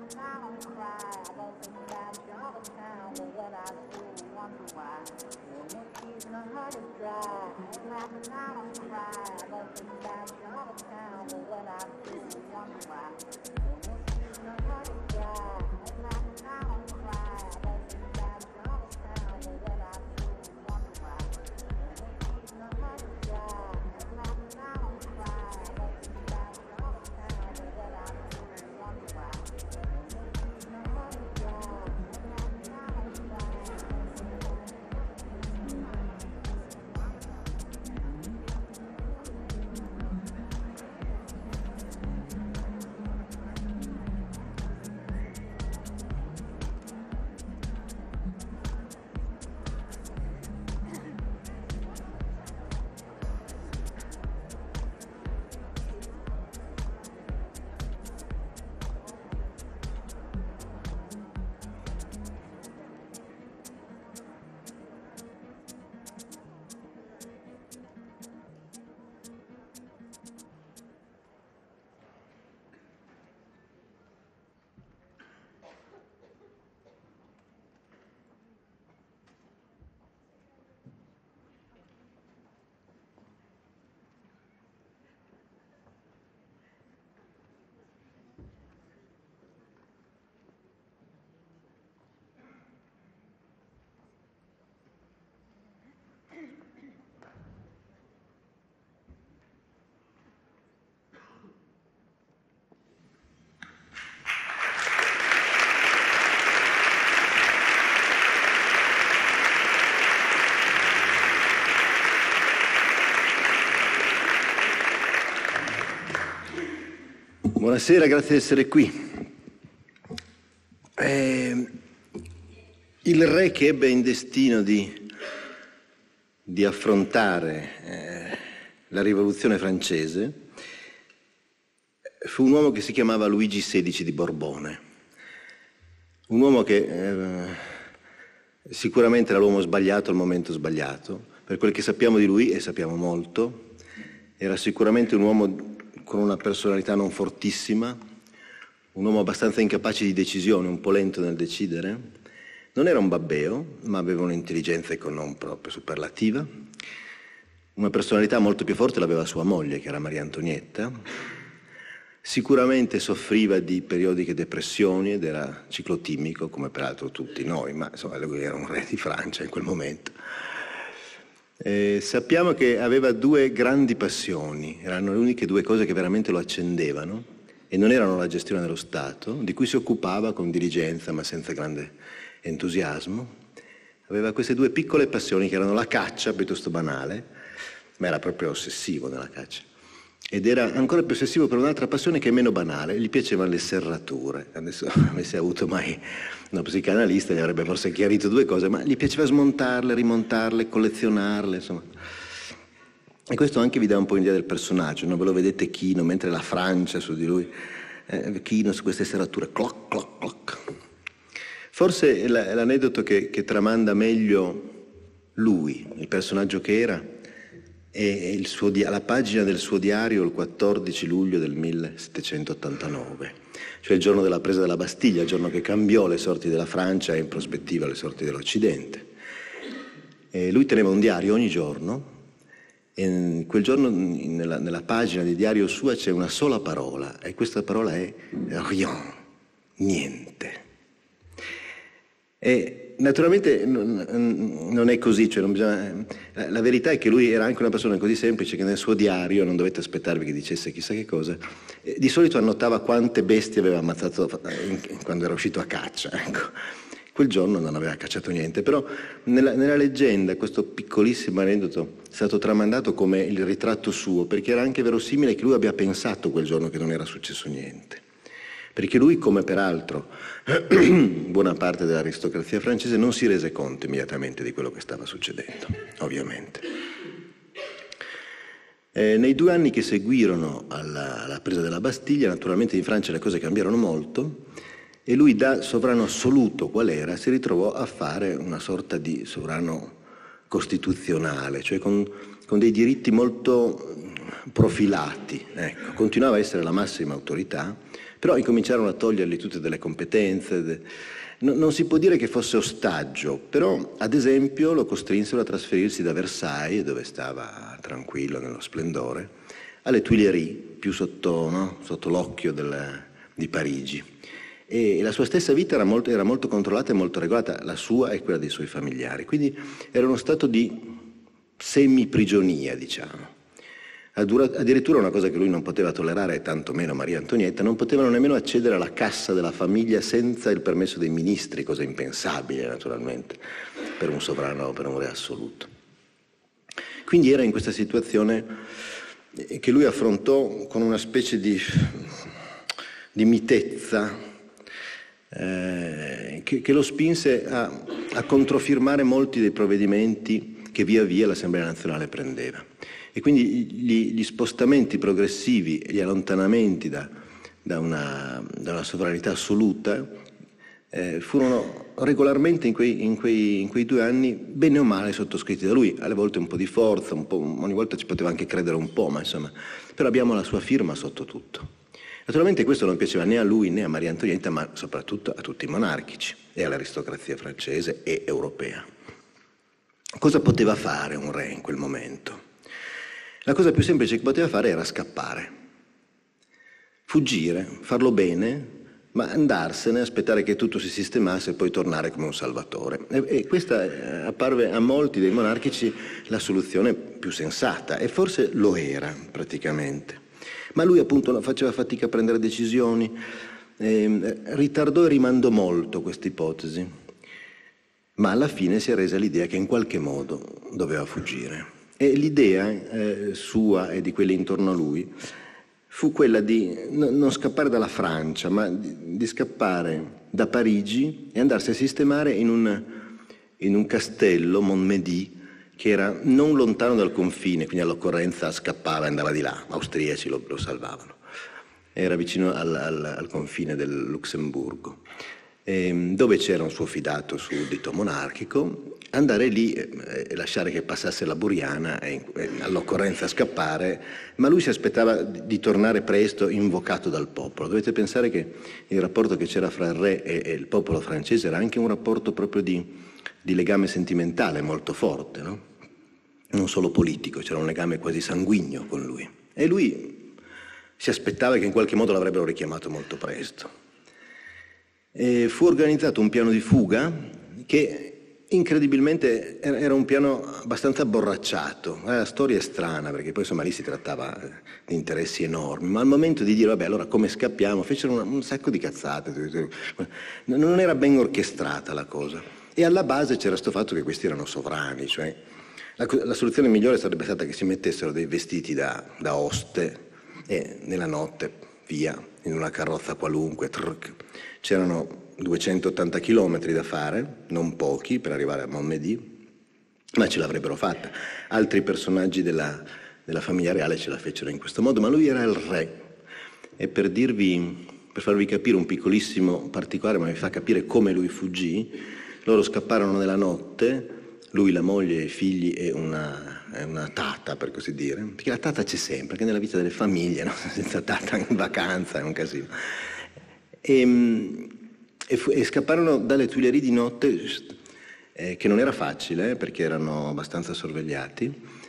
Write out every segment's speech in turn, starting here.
Buonasera, grazie di essere qui. Il re che ebbe in destino di affrontare la rivoluzione francese fu un uomo che si chiamava Luigi XVI di Borbone, un uomo che sicuramente era l'uomo sbagliato al momento sbagliato. Per quel che sappiamo di lui, e sappiamo molto, era sicuramente un uomo con una personalità non fortissima, un uomo abbastanza incapace di decisione, un po' lento nel decidere. Non era un babbeo, ma aveva un'intelligenza non proprio superlativa. Una personalità molto più forte l'aveva sua moglie, che era Maria Antonietta. Sicuramente soffriva di periodiche depressioni ed era ciclotimico, come peraltro tutti noi, ma insomma lui era un re di Francia in quel momento. Sappiamo che aveva due grandi passioni, erano le uniche due cose che veramente lo accendevano, e non erano la gestione dello Stato, di cui si occupava con diligenza ma senza grande entusiasmo. Aveva queste due piccole passioni che erano la caccia, piuttosto banale, ma era proprio ossessivo nella caccia, ed era ancora più ossessivo per un'altra passione che è meno banale: gli piacevano le serrature. Adesso, avesse avuto mai uno psicanalista gli avrebbe forse chiarito due cose, ma gli piaceva smontarle, rimontarle, collezionarle, insomma. E questo anche vi dà un po' un'idea del personaggio, no? Ve lo vedete Chino, mentre la Francia su di lui, Chino su queste serrature, cloc, cloc, cloc. Forse l'aneddoto che tramanda meglio lui, il personaggio che era, è la pagina del suo diario il 14 luglio del 1789, cioè il giorno della presa della Bastiglia, il giorno che cambiò le sorti della Francia e in prospettiva le sorti dell'Occidente. Lui teneva un diario ogni giorno, e quel giorno nella pagina di diario sua c'è una sola parola, e questa parola è rien, niente. E naturalmente non è così, cioè non bisogna. La verità è che lui era anche una persona così semplice che nel suo diario, non dovete aspettarvi che dicesse chissà che cosa, di solito annotava quante bestie aveva ammazzato quando era uscito a caccia, ecco. Quel giorno non aveva cacciato niente, però nella leggenda questo piccolissimo aneddoto è stato tramandato come il ritratto suo, perché era anche verosimile che lui abbia pensato quel giorno che non era successo niente. Perché lui, come peraltro buona parte dell'aristocrazia francese, non si rese conto immediatamente di quello che stava succedendo, ovviamente. Nei 2 anni che seguirono alla presa della Bastiglia, naturalmente in Francia le cose cambiarono molto, e lui, da sovrano assoluto qual era, si ritrovò a fare una sorta di sovrano costituzionale, cioè con dei diritti molto profilati, ecco. Continuava a essere la massima autorità, però incominciarono a togliergli tutte delle competenze. Non si può dire che fosse ostaggio, però ad esempio lo costrinsero a trasferirsi da Versailles, dove stava tranquillo nello splendore, alle Tuileries, più sotto l'occhio di Parigi. E la sua stessa vita era molto controllata e molto regolata, la sua e quella dei suoi familiari. Quindi era uno stato di semi-prigionia, diciamo. Addirittura una cosa che lui non poteva tollerare, tantomeno Maria Antonietta, non potevano nemmeno accedere alla cassa della famiglia senza il permesso dei ministri, cosa impensabile naturalmente per un sovrano o per un re assoluto. Quindi era in questa situazione che lui affrontò con una specie di mitezza che lo spinse a controfirmare molti dei provvedimenti che via via l'Assemblea nazionale prendeva. E quindi gli spostamenti progressivi e gli allontanamenti da una sovranità assoluta furono regolarmente in quei 2 anni bene o male sottoscritti da lui, alle volte un po' di forza, ogni volta ci poteva anche credere un po', ma insomma, però abbiamo la sua firma sotto tutto. Naturalmente questo non piaceva né a lui né a Maria Antonietta, ma soprattutto a tutti i monarchici e all'aristocrazia francese e europea. Cosa poteva fare un re in quel momento? La cosa più semplice che poteva fare era scappare, fuggire, farlo bene, ma andarsene, aspettare che tutto si sistemasse e poi tornare come un salvatore. E questa apparve a molti dei monarchici la soluzione più sensata, e forse lo era praticamente. Ma lui appunto faceva fatica a prendere decisioni, ritardò e rimandò molto questa ipotesi, ma alla fine si è resa l'idea che in qualche modo doveva fuggire. E l'idea sua e di quelli intorno a lui fu quella di non scappare dalla Francia, ma di scappare da Parigi e andarsi a sistemare in un castello, Montmédy, che era non lontano dal confine, quindi all'occorrenza scappava e andava di là, austriaci lo salvavano. Era vicino al confine del Lussemburgo, dove c'era un suo fidato suddito monarchico. Andare lì e lasciare che passasse la Buriana e all'occorrenza scappare, ma lui si aspettava di tornare presto, invocato dal popolo. Dovete pensare che il rapporto che c'era fra il re e il popolo francese era anche un rapporto proprio di legame sentimentale molto forte, no? Non solo politico, c'era un legame quasi sanguigno con lui. E lui si aspettava che in qualche modo l'avrebbero richiamato molto presto. E fu organizzato un piano di fuga che incredibilmente era un piano abbastanza abborracciato. La storia è strana, perché poi insomma lì si trattava di interessi enormi, ma al momento di dire vabbè allora come scappiamo, fecero un sacco di cazzate. Non era ben orchestrata la cosa, e alla base c'era sto fatto che questi erano sovrani, cioè la soluzione migliore sarebbe stata che si mettessero dei vestiti da oste e nella notte via in una carrozza qualunque, c'erano 280 chilometri da fare, non pochi, per arrivare a Montmédy, ma ce l'avrebbero fatta. Altri personaggi della famiglia reale ce la fecero in questo modo, ma lui era il re. E per farvi capire un piccolissimo particolare, ma vi fa capire come lui fuggì, loro scapparono nella notte, lui, la moglie, i figli e una tata, per così dire, perché la tata c'è sempre, anche nella vita delle famiglie, no? Senza tata in vacanza è un casino. E scapparono dalle Tuileries di notte, che non era facile perché erano abbastanza sorvegliati,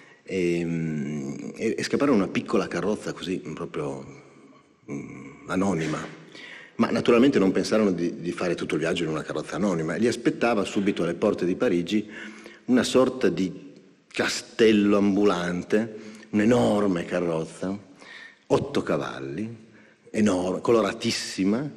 e scapparono in una piccola carrozza così proprio anonima, ma naturalmente non pensarono di fare tutto il viaggio in una carrozza anonima. Li aspettava subito alle porte di Parigi una sorta di castello ambulante, un'enorme carrozza, 8 cavalli, enorme, coloratissima.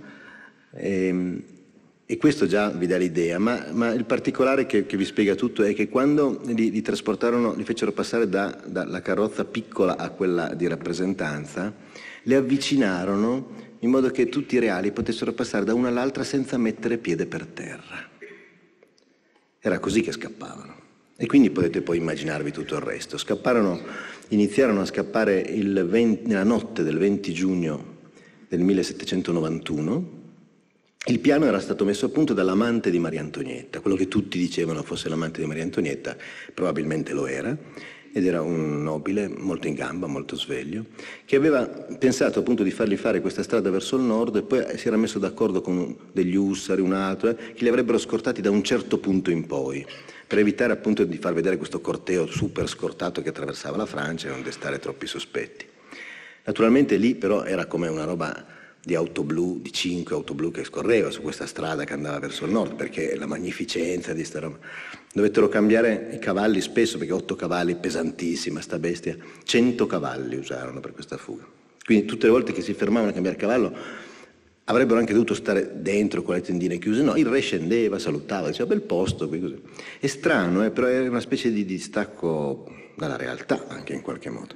E questo già vi dà l'idea, ma il particolare che vi spiega tutto è che quando li trasportarono, li fecero passare dalla carrozza piccola a quella di rappresentanza, le avvicinarono in modo che tutti i reali potessero passare da una all'altra senza mettere piede per terra. Era così che scappavano. E quindi potete poi immaginarvi tutto il resto. Iniziarono a scappare nella notte del 20 giugno del 1791. Il piano era stato messo a punto dall'amante di Maria Antonietta, quello che tutti dicevano fosse l'amante di Maria Antonietta, probabilmente lo era, ed era un nobile molto in gamba, molto sveglio, che aveva pensato appunto di fargli fare questa strada verso il nord e poi si era messo d'accordo con degli ussari, un altro, che li avrebbero scortati da un certo punto in poi, per evitare appunto di far vedere questo corteo super scortato che attraversava la Francia e non destare troppi sospetti. Naturalmente lì però era come una roba di auto blu, di 5 auto blu che scorreva su questa strada che andava verso il nord, perché la magnificenza di sta roba. Dovettero cambiare i cavalli spesso, perché 8 cavalli, pesantissima sta bestia, 100 cavalli usarono per questa fuga. Quindi tutte le volte che si fermavano a cambiare cavallo avrebbero anche dovuto stare dentro con le tendine chiuse, no, il re scendeva, salutava, diceva bel posto, così. È strano, però è una specie di distacco dalla realtà anche in qualche modo.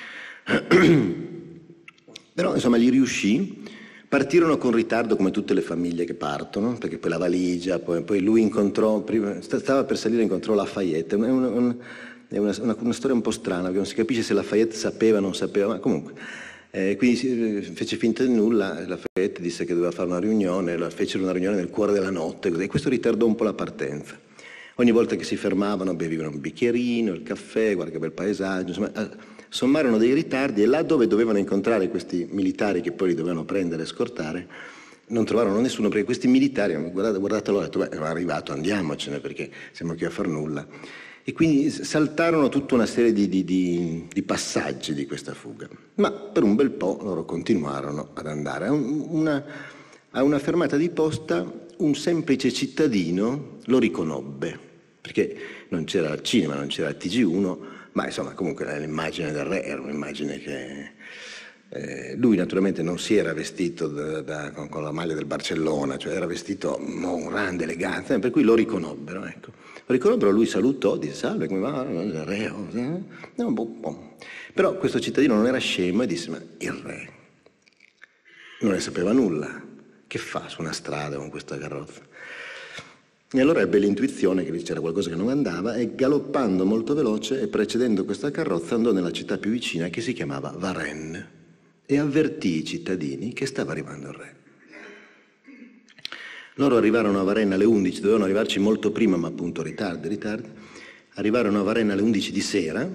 Però insomma gli riuscì. Partirono con ritardo come tutte le famiglie che partono, perché poi la valigia, poi lui incontrò, prima, stava per salire, incontrò Lafayette. È una storia un po' strana, perché non si capisce se Lafayette sapeva o non sapeva, ma comunque. Quindi fece finta di nulla, Lafayette disse che doveva fare una riunione, fecero una riunione nel cuore della notte, così, e questo ritardò un po' la partenza. Ogni volta che si fermavano bevevano un bicchierino, il caffè, guarda che bel paesaggio, insomma, sommarono dei ritardi e là dove dovevano incontrare questi militari che poi li dovevano prendere e scortare, non trovarono nessuno, perché questi militari hanno guardato loro e hanno detto, beh, è arrivato, andiamocene perché siamo qui a far nulla. E quindi saltarono tutta una serie di passaggi di questa fuga. Ma per un bel po' loro continuarono ad andare. A una fermata di posta un semplice cittadino lo riconobbe, perché non c'era il cinema, non c'era il TG1, ma insomma comunque l'immagine del re era un'immagine che... lui naturalmente non si era vestito con la maglia del Barcellona, cioè era vestito con grande eleganza, per cui lo riconobbero, ecco. Lo riconobbero, lui salutò, disse salve, come va? Il re? No, boh. Però questo cittadino non era scemo e disse, ma il re non ne sapeva nulla, che fa su una strada con questa carrozza? E allora ebbe l'intuizione che c'era qualcosa che non andava e galoppando molto veloce e precedendo questa carrozza andò nella città più vicina che si chiamava Varennes e avvertì i cittadini che stava arrivando il re. Loro arrivarono a Varennes alle 11, dovevano arrivarci molto prima, ma appunto ritardi. Arrivarono a Varennes alle 11 di sera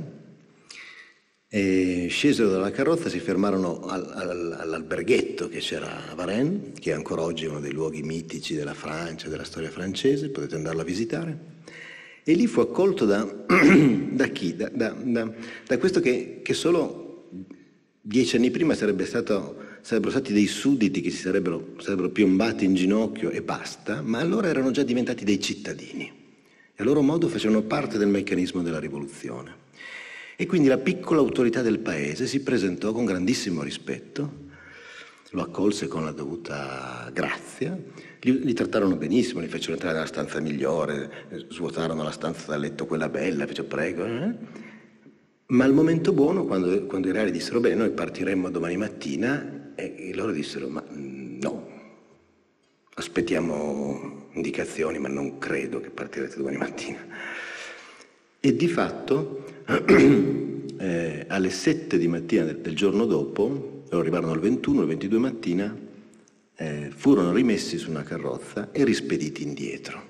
e scesero dalla carrozza, si fermarono all'alberghetto che c'era a Varennes, che è ancora oggi uno dei luoghi mitici della Francia, della storia francese, potete andarlo a visitare. E lì fu accolto da chi? Da questo che solo 10 anni prima sarebbero stati dei sudditi che si sarebbero piombati in ginocchio e basta, ma allora erano già diventati dei cittadini e a loro modo facevano parte del meccanismo della rivoluzione. E quindi la piccola autorità del paese si presentò con grandissimo rispetto, lo accolse con la dovuta grazia, li trattarono benissimo, li fecero entrare nella stanza migliore, svuotarono la stanza da letto quella bella, fecero prego. Ma al momento buono, quando i reali dissero bene, noi partiremmo domani mattina, e loro dissero ma no, aspettiamo indicazioni, ma non credo che partirete domani mattina. E di fatto alle 7 di mattina del giorno dopo, loro arrivarono al 21, al 22 mattina, furono rimessi su una carrozza e rispediti indietro.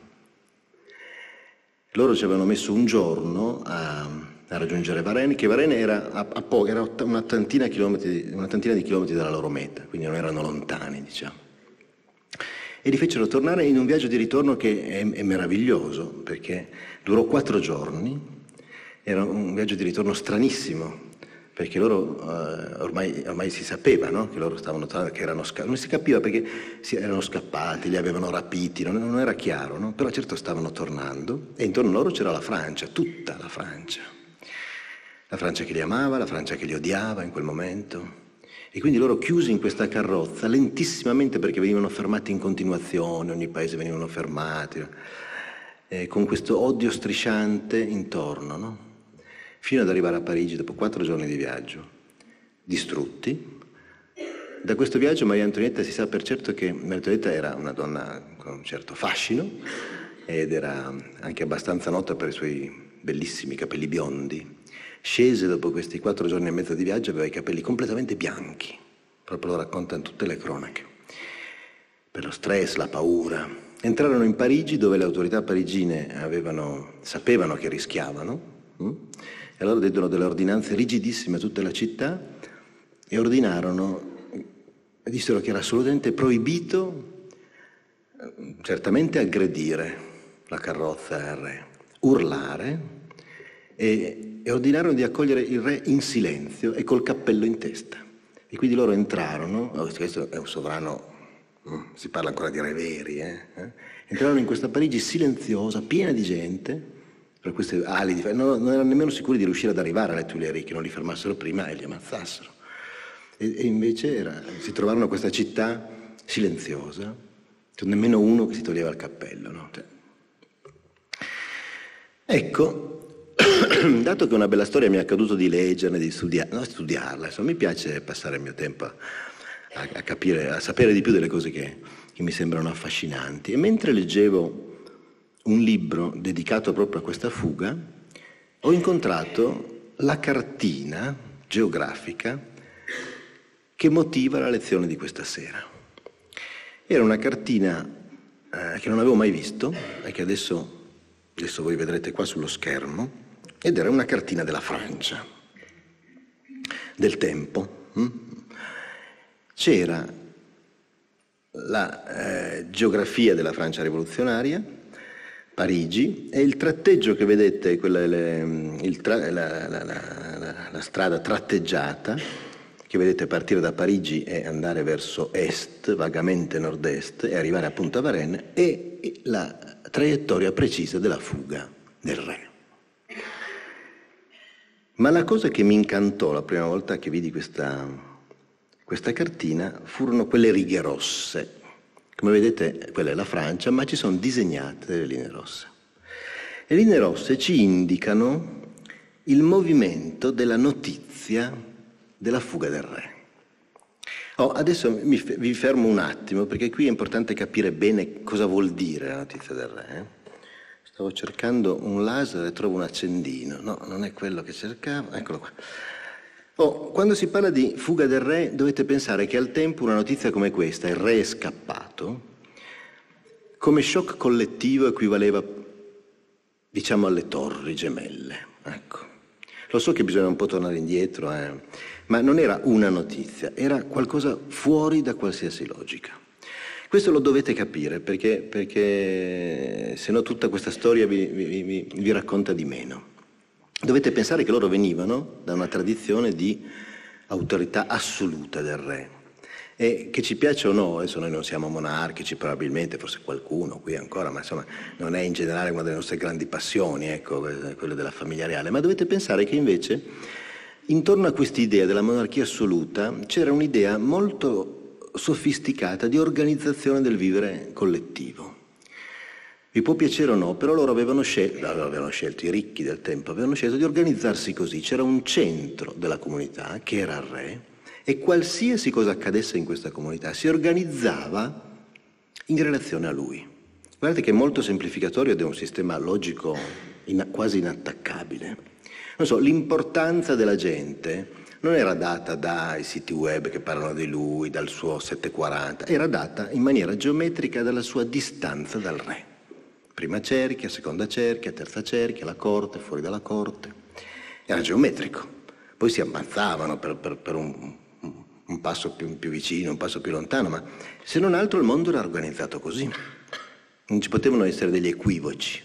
Loro ci avevano messo un giorno a raggiungere Varennes, che Varennes era era una tantina di chilometri dalla loro meta, quindi non erano lontani, diciamo. E li fecero tornare in un viaggio di ritorno che è meraviglioso, perché durò 4 giorni, era un viaggio di ritorno stranissimo, perché loro ormai si sapeva, no? Che loro stavano tornando, che erano non si capiva perché erano scappati, li avevano rapiti, non era chiaro, no? Però certo stavano tornando e intorno a loro c'era la Francia, tutta la Francia che li amava, la Francia che li odiava in quel momento. E quindi loro chiusi in questa carrozza lentissimamente, perché venivano fermati in continuazione, ogni paese venivano fermati, con questo odio strisciante intorno, no? Fino ad arrivare a Parigi dopo 4 giorni di viaggio, distrutti. Da questo viaggio Maria Antonietta si sa per certo che Maria Antonietta era una donna con un certo fascino ed era anche abbastanza nota per i suoi bellissimi capelli biondi. Scese dopo questi 4 giorni e mezzo di viaggio, aveva i capelli completamente bianchi, proprio lo raccontano tutte le cronache, per lo stress, la paura. Entrarono in Parigi, dove le autorità parigine sapevano che rischiavano, E allora diedero delle ordinanze rigidissime a tutta la città e ordinarono, dissero che era assolutamente proibito, certamente aggredire la carrozza del re, urlare, e ordinarono di accogliere il re in silenzio e col cappello in testa. E quindi loro entrarono, questo è un sovrano, si parla ancora di re veri, entrarono in questa Parigi silenziosa, piena di gente, per queste ali di non erano nemmeno sicuri di riuscire ad arrivare alle Tuileries, che non li fermassero prima e li ammazzassero. E invece si trovarono in questa città silenziosa, nemmeno uno che si toglieva il cappello. No? Ecco, dato che una bella storia mi è accaduto di leggerne, di studiarla, insomma, mi piace passare il mio tempo a capire, a sapere di più delle cose che mi sembrano affascinanti. E mentre leggevo un libro dedicato proprio a questa fuga, ho incontrato la cartina geografica che motiva la lezione di questa sera. Era una cartina che non avevo mai visto e che adesso voi vedrete qua sullo schermo, ed era una cartina della Francia, del tempo. C'era la geografia della Francia rivoluzionaria, Parigi, e il tratteggio che vedete, la strada tratteggiata, che vedete partire da Parigi e andare verso est, vagamente nord-est, e arrivare a Punta Varennes, e la traiettoria precisa della fuga del re. Ma la cosa che mi incantò la prima volta che vidi questa cartina furono quelle righe rosse. Come vedete, quella è la Francia, ma ci sono disegnate delle linee rosse. Le linee rosse ci indicano il movimento della notizia della fuga del re. Adesso vi fermo un attimo, perché qui è importante capire bene cosa vuol dire la notizia del re. Stavo cercando un laser e trovo un accendino. No, non è quello che cercavo. Eccolo qua. Quando si parla di fuga del re, dovete pensare che al tempo una notizia come questa, il re è scappato, come shock collettivo equivaleva, diciamo, alle torri gemelle. Ecco. Lo so che bisogna un po' tornare indietro, ma non era una notizia, era qualcosa fuori da qualsiasi logica. Questo lo dovete capire, perché se no tutta questa storia vi racconta di meno. Dovete pensare che loro venivano da una tradizione di autorità assoluta del re, e che ci piaccia o no, adesso noi non siamo monarchici, probabilmente, forse qualcuno qui ancora, ma insomma non è in generale una delle nostre grandi passioni, ecco, quella della famiglia reale, ma dovete pensare che invece intorno a quest'idea della monarchia assoluta c'era un'idea molto sofisticata di organizzazione del vivere collettivo. Vi può piacere o no, però loro avevano scelto, i ricchi del tempo avevano scelto di organizzarsi così. C'era un centro della comunità, che era il re, e qualsiasi cosa accadesse in questa comunità si organizzava in relazione a lui. Guardate che è molto semplificatorio ed è un sistema logico quasi inattaccabile. Non so, l'importanza della gente non era data dai siti web che parlano di lui, dal suo 740, era data in maniera geometrica dalla sua distanza dal re. Prima cerchia, seconda cerchia, terza cerchia, la corte, fuori dalla corte. Era geometrico. Poi si ammazzavano per un passo più vicino, un passo più lontano, ma se non altro il mondo era organizzato così. Non ci potevano essere degli equivoci.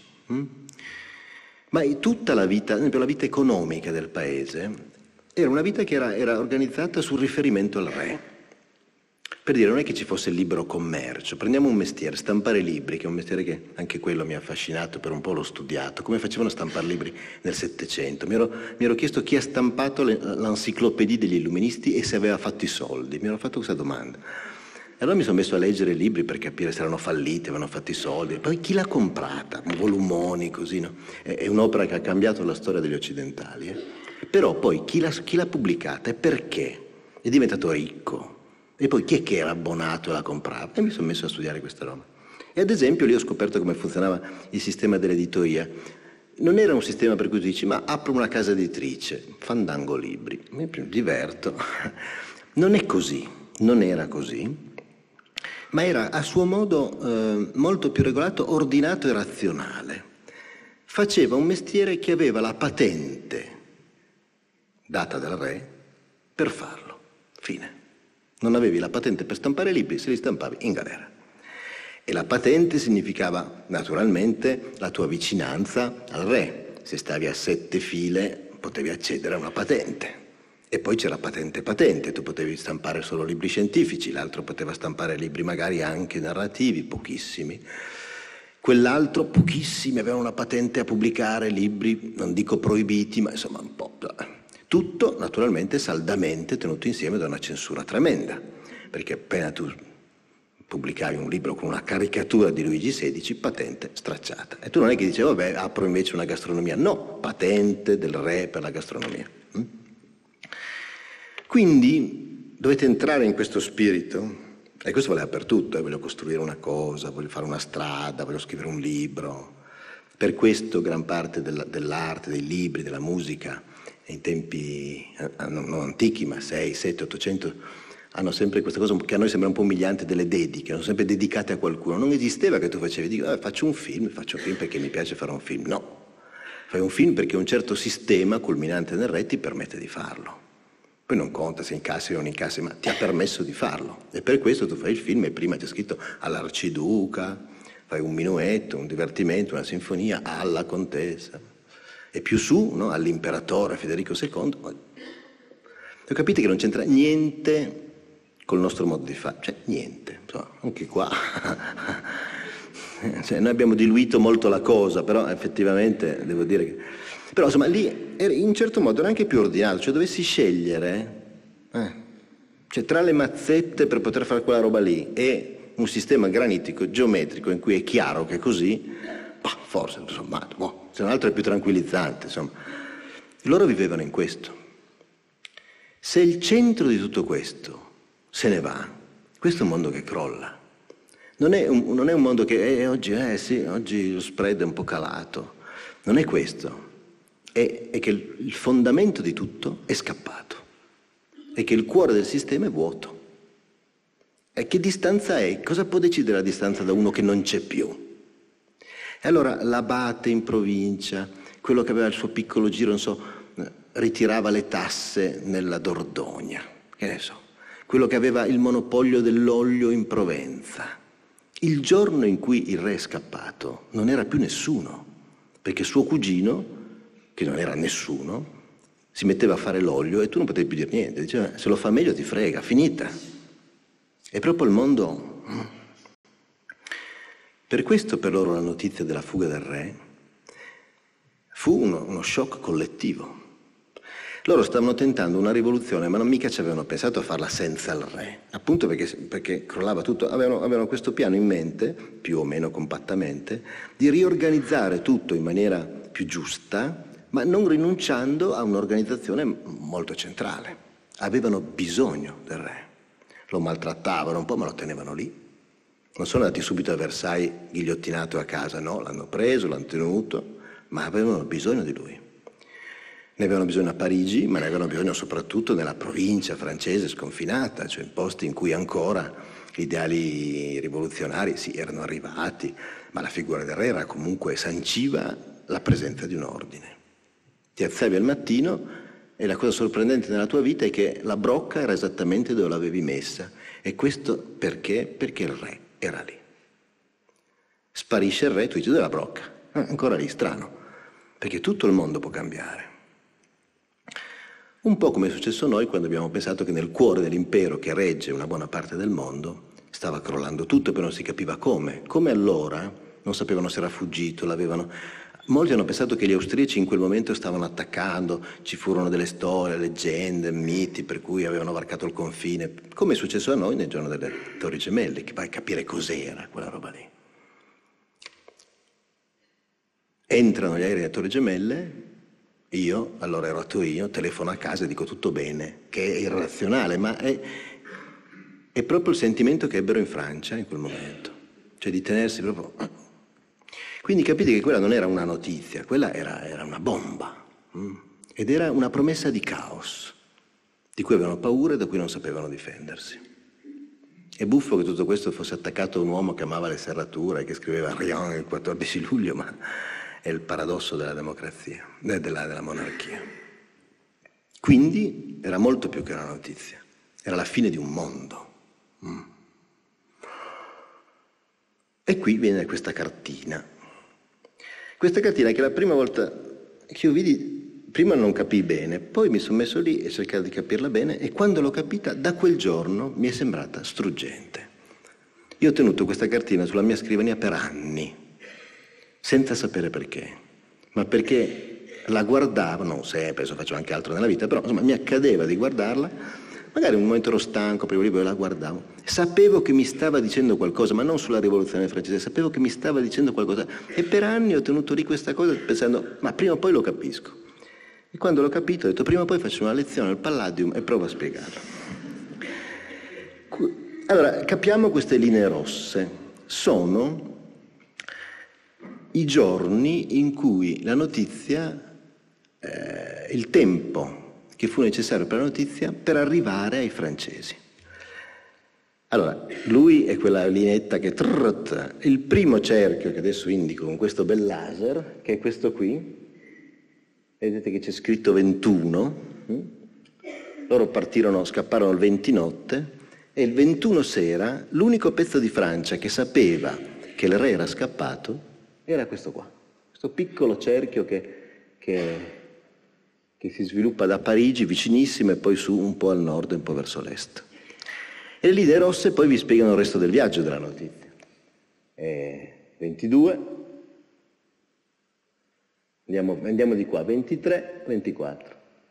Ma tutta la vita, ad esempio la vita economica del paese, era una vita che era organizzata sul riferimento al re. Per dire, non è che ci fosse il libero commercio. Prendiamo un mestiere, stampare libri, che è un mestiere che anche quello mi ha affascinato, per un po' l'ho studiato. Come facevano a stampare libri nel Settecento? Mi ero chiesto chi ha stampato l'enciclopedia degli illuministi e se aveva fatto i soldi. Mi ero fatto questa domanda. E allora mi sono messo a leggere i libri per capire se erano falliti, avevano fatto i soldi. Poi chi l'ha comprata? Volumoni, così, no? È un'opera che ha cambiato la storia degli occidentali. Però poi chi l'ha pubblicata e perché? È diventato ricco. E poi chi è che era abbonato e la comprava? E mi sono messo a studiare questa roba. E ad esempio lì ho scoperto come funzionava il sistema dell'editoria. Non era un sistema per cui tu dici, ma apro una casa editrice, Fandango Libri, mi diverto. Non è così, non era così, ma era a suo modo molto più regolato, ordinato e razionale. Faceva un mestiere che aveva la patente data dal re per farlo. Fine. Non avevi la patente per stampare libri, se li stampavi in galera. E la patente significava naturalmente la tua vicinanza al re. Se stavi a 7 file potevi accedere a una patente. E poi c'era patente, tu potevi stampare solo libri scientifici, l'altro poteva stampare libri magari anche narrativi, pochissimi. Quell'altro, pochissimi, avevano una patente a pubblicare libri, non dico proibiti, ma insomma un po'. Tutto naturalmente saldamente tenuto insieme da una censura tremenda, perché appena tu pubblicavi un libro con una caricatura di Luigi XVI, patente stracciata. E tu non è che dicevi, vabbè, apro invece una gastronomia. No, patente del re per la gastronomia. Quindi dovete entrare in questo spirito, e questo valeva per tutto, voglio costruire una cosa, voglio fare una strada, voglio scrivere un libro. Per questo gran parte dell'arte, dei libri, della musica, in tempi non antichi, ma 6, 7, 800, hanno sempre questa cosa che a noi sembra un po' umiliante, delle dediche, sono sempre dedicate a qualcuno. Non esisteva che tu facevi, dico, faccio un film perché mi piace fare un film. No, fai un film perché un certo sistema culminante nel re ti permette di farlo. Poi non conta se incassi o non incassi, ma ti ha permesso di farlo. E per questo tu fai il film e prima c'è scritto all'arciduca, fai un minuetto, un divertimento, una sinfonia alla contessa. E più su, no, all'imperatore Federico II. Capite che non c'entra niente col nostro modo di fare, cioè niente. Insomma, anche qua cioè, noi abbiamo diluito molto la cosa, però effettivamente devo dire che... Però insomma lì in un certo modo era anche più ordinato, cioè dovessi scegliere, cioè tra le mazzette per poter fare quella roba lì e un sistema granitico, geometrico, in cui è chiaro che è così, forse tutto sommato, se non altro è più tranquillizzante, insomma. Loro vivevano in questo. Se il centro di tutto questo se ne va, questo è un mondo che crolla. Non è un mondo che oggi lo spread è un po' calato. Non è questo. È che il fondamento di tutto è scappato. È che il cuore del sistema è vuoto. E che distanza è? Cosa può decidere la distanza da uno che non c'è più? E allora l'abate in provincia, quello che aveva il suo piccolo giro, non so, ritirava le tasse nella Dordogne, che ne so, quello che aveva il monopolio dell'olio in Provenza. Il giorno in cui il re è scappato non era più nessuno, perché suo cugino, che non era nessuno, si metteva a fare l'olio e tu non potevi più dire niente, diceva se lo fa meglio ti frega, finita. È proprio il mondo. Per questo per loro la notizia della fuga del re fu uno shock collettivo. Loro stavano tentando una rivoluzione, ma non mica ci avevano pensato a farla senza il re, appunto perché crollava tutto. Avevano questo piano in mente, più o meno compattamente, di riorganizzare tutto in maniera più giusta, ma non rinunciando a un'organizzazione molto centrale. Avevano bisogno del re. Lo maltrattavano un po', ma lo tenevano lì. Non sono andati subito a Versailles ghigliottinato a casa, no, l'hanno preso, l'hanno tenuto, ma avevano bisogno di lui. Ne avevano bisogno a Parigi, ma ne avevano bisogno soprattutto nella provincia francese sconfinata, cioè in posti in cui ancora gli ideali rivoluzionari sì, erano arrivati, ma la figura del re era comunque sanciva la presenza di un ordine. Ti alzavi al mattino e la cosa sorprendente nella tua vita è che la brocca era esattamente dove l'avevi messa. E questo perché? Perché il re era lì. Sparisce il re, tu dici dove è la brocca? Ancora lì, strano, perché tutto il mondo può cambiare. Un po' come è successo a noi quando abbiamo pensato che nel cuore dell'impero che regge una buona parte del mondo stava crollando tutto e poi non si capiva come. Come allora non sapevano se era fuggito, l'avevano... Molti hanno pensato che gli austriaci in quel momento stavano attaccando, ci furono delle storie, leggende, miti per cui avevano varcato il confine, come è successo a noi nel giorno delle Torri Gemelle, che vai a capire cos'era quella roba lì. Entrano gli aerei alle Torri Gemelle, allora ero a Torino, telefono a casa e dico tutto bene, che è irrazionale, ma è proprio il sentimento che ebbero in Francia in quel momento, cioè di tenersi proprio... Quindi capite che quella non era una notizia, quella era una bomba, ed era una promessa di caos, di cui avevano paura e da cui non sapevano difendersi. È buffo che tutto questo fosse attaccato a un uomo che amava le serrature e che scriveva Rion il 14 luglio, ma è il paradosso della democrazia, della monarchia. Quindi era molto più che una notizia, era la fine di un mondo. E qui viene questa cartina. Questa cartina che la prima volta che io vidi, prima non capii bene, poi mi sono messo lì e cercavo di capirla bene e quando l'ho capita, da quel giorno mi è sembrata struggente. Io ho tenuto questa cartina sulla mia scrivania per anni, senza sapere perché, ma perché la guardavo, non sempre, adesso faccio anche altro nella vita, però insomma mi accadeva di guardarla, magari in un momento ero stanco, prima libro, la guardavo, sapevo che mi stava dicendo qualcosa, ma non sulla rivoluzione francese, sapevo che mi stava dicendo qualcosa e per anni ho tenuto lì questa cosa pensando, ma prima o poi lo capisco. E quando l'ho capito ho detto, prima o poi faccio una lezione al Palladium e provo a spiegarlo. Allora, capiamo queste linee rosse, sono i giorni in cui la notizia, il tempo che fu necessario per la notizia per arrivare ai francesi. Allora, lui è quella lineetta che... il primo cerchio che adesso indico con questo bel laser, che è questo qui, vedete che c'è scritto 21, loro scapparono il 20 notte, e il 21 sera l'unico pezzo di Francia che sapeva che il re era scappato era questo qua, questo piccolo cerchio che si sviluppa da Parigi vicinissimo e poi su un po' al nord e un po' verso l'est. E le linee rosse poi vi spiegano il resto del viaggio della notizia. 22, andiamo di qua, 23, 24.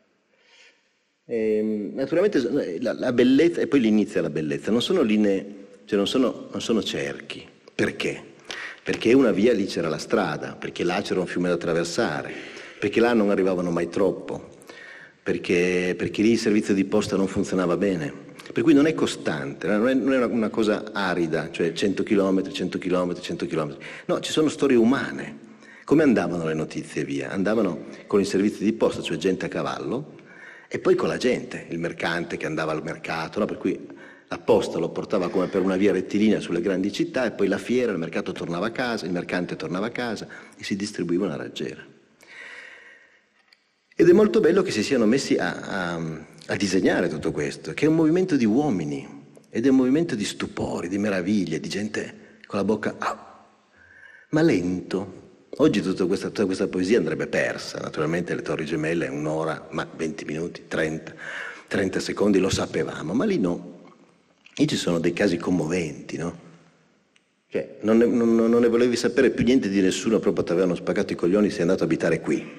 Naturalmente la bellezza, e poi l'inizio della bellezza, non sono linee, cioè non sono cerchi. Perché? Perché una via lì c'era la strada, perché là c'era un fiume da attraversare, perché là non arrivavano mai troppo, perché lì il servizio di posta non funzionava bene. Per cui non è costante, non è una cosa arida, cioè 100 km, 100 km, 100 km. No, ci sono storie umane. Come andavano le notizie via? Andavano con i servizi di posta, cioè gente a cavallo, e poi con la gente, il mercante che andava al mercato, no? Per cui la posta lo portava come per una via rettilinea sulle grandi città e poi la fiera, il mercato tornava a casa, il mercante tornava a casa e si distribuiva una raggiera. Ed è molto bello che si siano messi a disegnare tutto questo, che è un movimento di uomini ed è un movimento di stupori, di meraviglie, di gente con la bocca, ma lento. Oggi tutta questa poesia andrebbe persa, naturalmente le Torri Gemelle un'ora, ma 20 minuti, 30 secondi, lo sapevamo, ma lì no. Lì ci sono dei casi commoventi, no? Cioè, non ne volevi sapere più niente di nessuno, proprio ti avevano spaccato i coglioni, sei andato a abitare qui.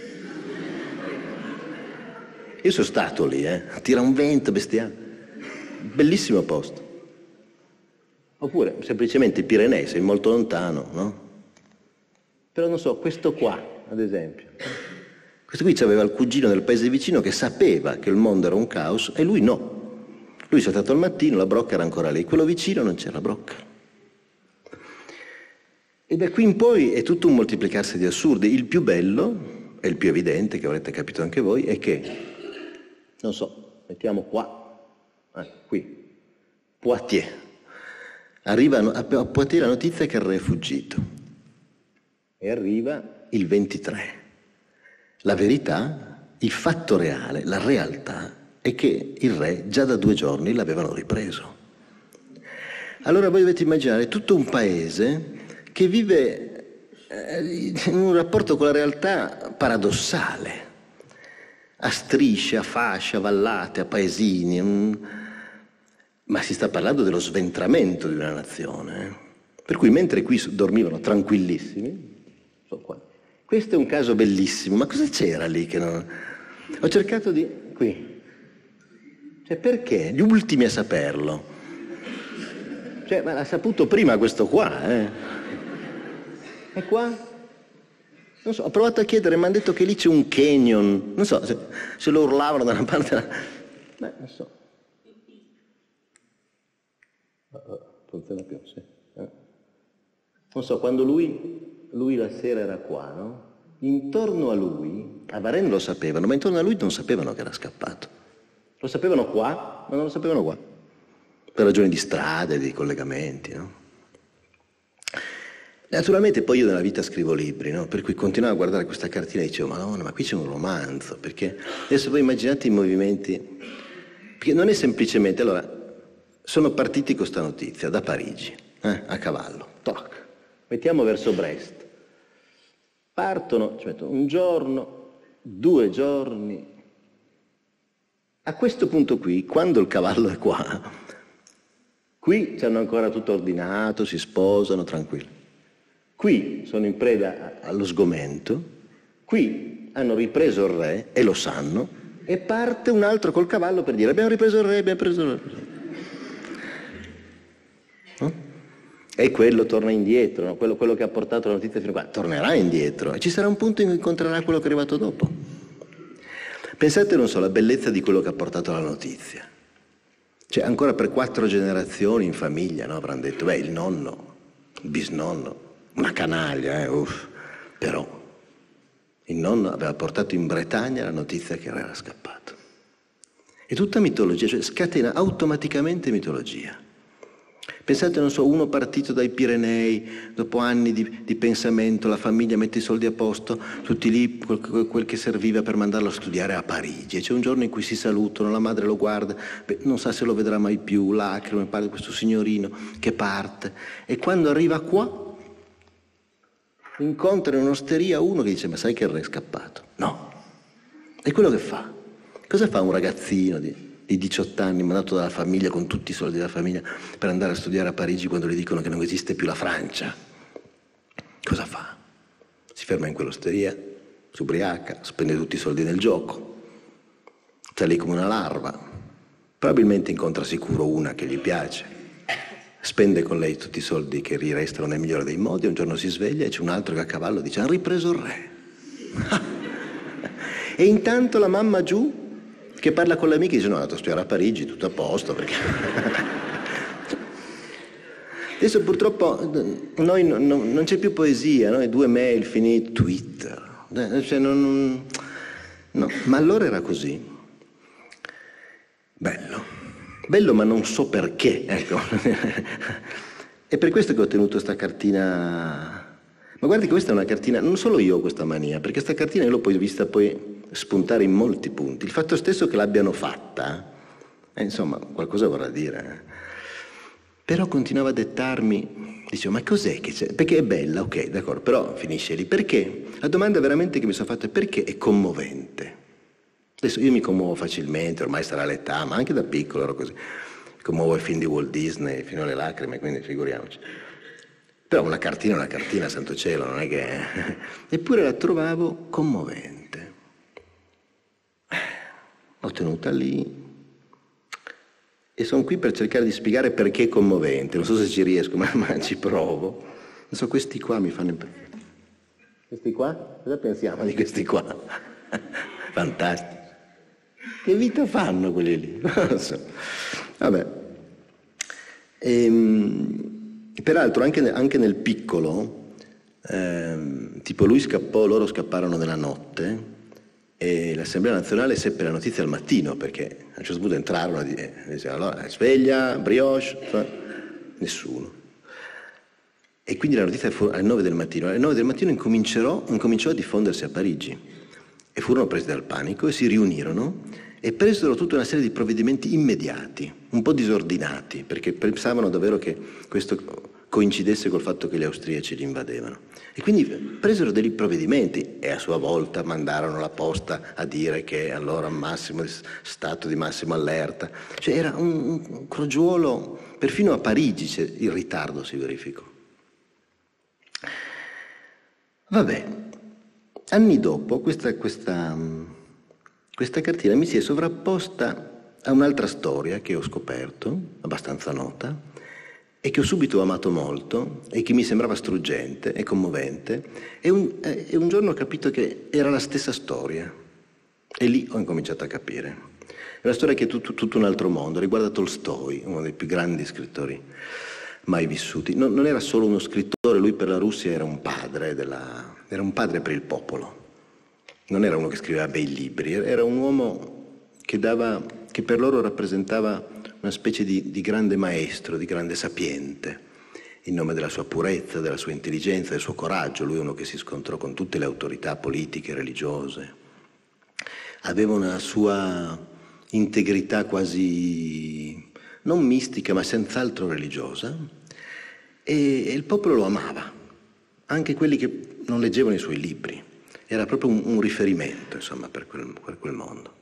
Io sono stato lì, tira un vento bestiale, bellissimo posto. Oppure semplicemente i Pirenei, sei molto lontano, no? Però non so, questo qua, ad esempio, questo qui aveva il cugino del paese vicino che sapeva che il mondo era un caos e lui no. Lui si è stato al mattino, la brocca era ancora lì, quello vicino non c'era brocca. E da qui in poi è tutto un moltiplicarsi di assurdi. Il più bello, e il più evidente, che avrete capito anche voi, è che, non so, mettiamo qua, qui, Poitiers. Arriva a Poitiers la notizia che il re è fuggito. E arriva il 23. La verità, il fatto reale, la realtà, è che il re già da 2 giorni l'avevano ripreso. Allora voi dovete immaginare tutto un paese che vive in un rapporto con la realtà paradossale, a strisce, a fasce, a vallate, a paesini, ma si sta parlando dello sventramento di una nazione. Per cui mentre qui dormivano tranquillissimi, questo è un caso bellissimo, ma cosa c'era lì che non... Ho cercato di... qui. Cioè perché? Gli ultimi a saperlo. Cioè, ma l'ha saputo prima questo qua, E qua? Non so, ho provato a chiedere, mi hanno detto che lì c'è un canyon. Non so, se lo urlavano da una parte... Beh, non so. Funziona più, sì. Non so, quando lui la sera era qua, no? Intorno a lui, a Varennes lo sapevano, ma intorno a lui non sapevano che era scappato. Lo sapevano qua, ma non lo sapevano qua. Per ragioni di strade, di collegamenti, no? Naturalmente poi io nella vita scrivo libri, no? Per cui continuavo a guardare questa cartina e dicevo, Madonna, ma qui c'è un romanzo, perché adesso voi immaginate i movimenti, perché non è semplicemente, allora, sono partiti con questa notizia da Parigi, a cavallo, toc, mettiamo verso Brest, partono, ci mettono un giorno, 2 giorni, a questo punto qui, quando il cavallo è qua, qui c'hanno ancora tutto ordinato, si sposano, tranquilli. Qui sono in preda allo sgomento, qui hanno ripreso il re e lo sanno, e parte un altro col cavallo per dire abbiamo ripreso il re, abbiamo preso il re. No? E quello torna indietro, no? quello che ha portato la notizia fino a qua, tornerà indietro e ci sarà un punto in cui incontrerà quello che è arrivato dopo. Pensate, non so, alla bellezza di quello che ha portato la notizia. Cioè ancora per 4 generazioni in famiglia, no? Avranno detto, beh, il nonno, il bisnonno, una canaglia, però il nonno aveva portato in Bretagna la notizia che era scappato. È tutta mitologia, cioè scatena automaticamente mitologia. Pensate, non so, uno partito dai Pirenei, dopo anni di pensamento, la famiglia mette i soldi a posto, tutti lì, quel che serviva per mandarlo a studiare a Parigi. E c'è un giorno in cui si salutano, la madre lo guarda, non sa se lo vedrà mai più, lacrime, parla di questo signorino che parte. E quando arriva qua, incontra in un'osteria uno che dice, ma sai che il re è scappato? No. E quello che fa? Cosa fa un ragazzino di 18 anni mandato dalla famiglia con tutti i soldi della famiglia per andare a studiare a Parigi quando gli dicono che non esiste più la Francia? Cosa fa? Si ferma in quell'osteria, si ubriaca, spende tutti i soldi nel gioco, sta lì come una larva, probabilmente incontra sicuro una che gli piace, spende con lei tutti i soldi che gli restano nel migliore dei modi, un giorno si sveglia e c'è un altro che a cavallo dice hanno ripreso il re. E intanto la mamma giù che parla con le amiche e dice no, è andato a studiare a Parigi, tutto a posto, perché... Adesso purtroppo noi non c'è più poesia, no? 2 mail finiti, Twitter, cioè no, ma allora era così. Bello ma non so perché, ecco. È per questo che ho tenuto sta cartina. Ma guardi che questa è una cartina, non solo io ho questa mania, perché sta cartina io l'ho poi vista spuntare in molti punti. Il fatto stesso che l'abbiano fatta, insomma, qualcosa vorrà dire. Però continuava a dettarmi, dicevo, ma cos'è che c'è? Perché è bella, ok, d'accordo, però finisce lì. Perché? La domanda veramente che mi sono fatta è perché è commovente. Adesso io mi commuovo facilmente, ormai sarà l'età, ma anche da piccolo ero così. Mi commuovo ai film di Walt Disney fino alle lacrime, quindi figuriamoci. Però una cartina è una cartina, santo cielo, non è che... Eppure la trovavo commovente. L'ho tenuta lì e sono qui per cercare di spiegare perché è commovente. Non so se ci riesco, ma ci provo. Non so, questi qua mi fanno... Questi qua? Cosa pensiamo di questi qua? Fantastici. Che vita fanno quelli lì? Non so. Vabbè. Peraltro anche nel piccolo, tipo loro scapparono nella notte e l'Assemblea Nazionale seppe la notizia al mattino, perché a un certo punto entrarono e dicevano allora sveglia, brioche, nessuno. E quindi la notizia fu alle 9 del mattino. Alle 9 del mattino incominciò a diffondersi a Parigi e furono presi dal panico e si riunirono e presero tutta una serie di provvedimenti immediati, un po' disordinati, perché pensavano davvero che questo coincidesse col fatto che gli austriaci li invadevano. E quindi presero dei provvedimenti e a sua volta mandarono la posta a dire che allora stato di massimo allerta. Cioè era un crogiuolo, perfino a Parigi il ritardo si verificò. Vabbè, anni dopo questa cartina mi si è sovrapposta a un'altra storia che ho scoperto, abbastanza nota, e che ho subito amato molto, e che mi sembrava struggente e commovente, e un giorno ho capito che era la stessa storia. E lì ho incominciato a capire. È una storia che è tutto un altro mondo, riguarda Tolstoi, uno dei più grandi scrittori mai vissuti. Non era solo uno scrittore, lui per la Russia era un padre per il popolo. Non era uno che scriveva bei libri, era un uomo che per loro rappresentava una specie di grande maestro, di grande sapiente. in nome della sua purezza, della sua intelligenza, del suo coraggio. Lui è uno che si scontrò con tutte le autorità politiche, religiose. Aveva una sua integrità quasi non mistica, ma senz'altro religiosa, e il popolo lo amava, anche quelli che non leggevano i suoi libri. Era proprio un riferimento, insomma, per quel mondo.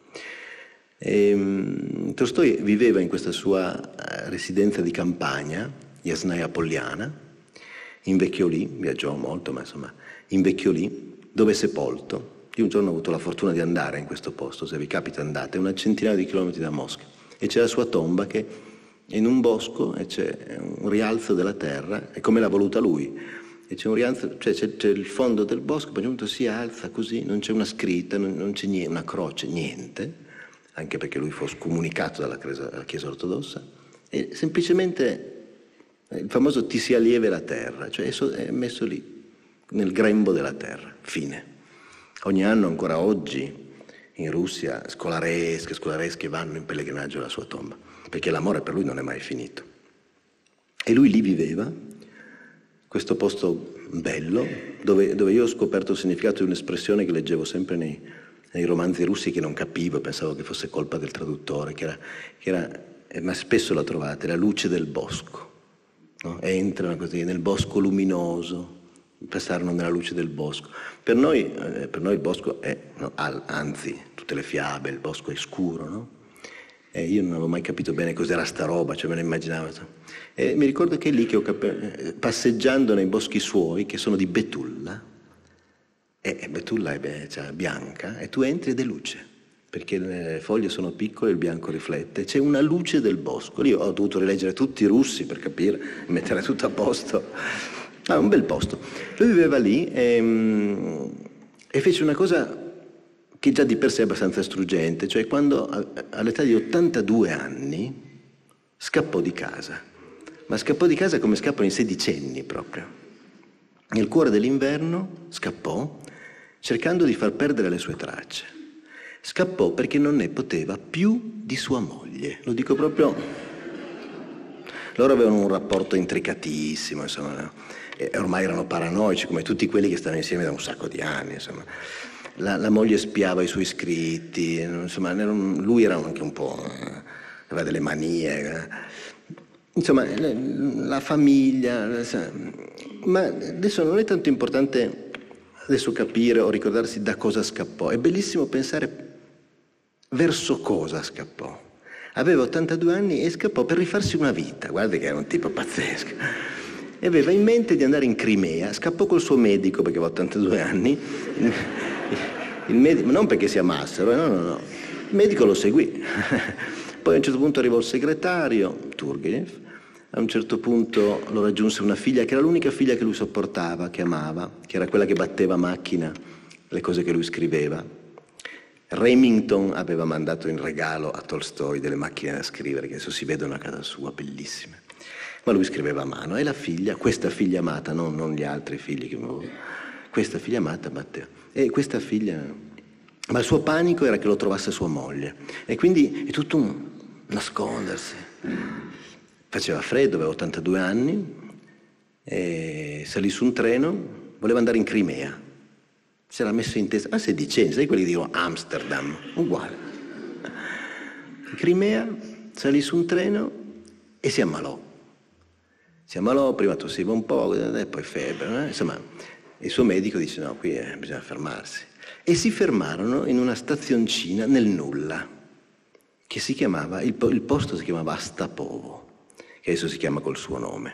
Tolstoi viveva in questa sua residenza di campagna, Jasnaja Poliana, invecchiò lì, viaggiò molto, ma insomma, invecchiò lì, dove è sepolto. Io un giorno ho avuto la fortuna di andare in questo posto, se vi capita andate, una centinaia di chilometri da Mosca, e c'è la sua tomba che è in un bosco e c'è un rialzo della terra, è come l'ha voluta lui, e c'è un rialzo, cioè c'è il fondo del bosco, poi giunto si alza così, non c'è una scritta, non c'è niente, una croce, niente, anche perché lui fu scomunicato dalla Chiesa ortodossa, e semplicemente il famoso ti si allieve la terra, cioè è messo lì, nel grembo della terra, fine. Ogni anno, ancora oggi, in Russia, scolaresche vanno in pellegrinaggio alla sua tomba, perché l'amore per lui non è mai finito. E lui lì viveva, questo posto bello, dove io ho scoperto il significato di un'espressione che leggevo sempre nei romanzi russi, che non capivo, pensavo che fosse colpa del traduttore, ma spesso la trovate, la luce del bosco. No? Entrano così nel bosco luminoso, passarono nella luce del bosco. Per noi il bosco è, no, anzi, tutte le fiabe, il bosco è scuro, no? E io non avevo mai capito bene cos'era sta roba, cioè me la immaginavo. E mi ricordo che è lì che passeggiando nei boschi suoi, che sono di betulla, e betulla è cioè, bianca, e tu entri ed è luce, perché le foglie sono piccole e il bianco riflette, c'è una luce del bosco. Io ho dovuto rileggere tutti i russi per capire, mettere tutto a posto. Un bel posto. Lui viveva lì e fece una cosa che già di per sé è abbastanza struggente, cioè quando all'età di 82 anni scappò di casa, ma scappò di casa come scappano i sedicenni proprio. Nel cuore dell'inverno scappò cercando di far perdere le sue tracce. Scappò perché non ne poteva più di sua moglie, lo dico proprio. Loro avevano un rapporto intricatissimo, insomma, e ormai erano paranoici come tutti quelli che stanno insieme da un sacco di anni, insomma. La moglie spiava i suoi scritti, insomma, lui era anche un po', aveva delle manie, insomma, la famiglia, ma adesso non è tanto importante adesso capire o ricordarsi da cosa scappò, è bellissimo pensare verso cosa scappò. Aveva 82 anni e scappò per rifarsi una vita, guarda che era un tipo pazzesco. E aveva in mente di andare in Crimea, scappò col suo medico perché aveva 82 anni, il medico, non perché si amassero, no, il medico lo seguì. Poi a un certo punto arrivò il segretario, Turgenev, a un certo punto lo raggiunse una figlia che era l'unica figlia che lui sopportava, che amava, che era quella che batteva a macchina le cose che lui scriveva. Remington aveva mandato in regalo a Tolstoi delle macchine da scrivere, che adesso si vedono a casa sua, bellissime. Ma lui scriveva a mano e la figlia, questa figlia amata, non gli altri figli, questa figlia amata batteva. E questa figlia, ma il suo panico era che lo trovasse sua moglie. E quindi è tutto un nascondersi. Faceva freddo, aveva 82 anni, e salì su un treno, voleva andare in Crimea. Si era messo in testa, ma sedicenne, sai quelli che dicono Amsterdam, uguale. In Crimea salì su un treno e si ammalò. Si ammalò, prima tossiva un po', e poi febbre, insomma, il suo medico dice no, qui bisogna fermarsi. E si fermarono in una stazioncina nel nulla, che si chiamava, il posto si chiamava Astapovo, che adesso si chiama col suo nome.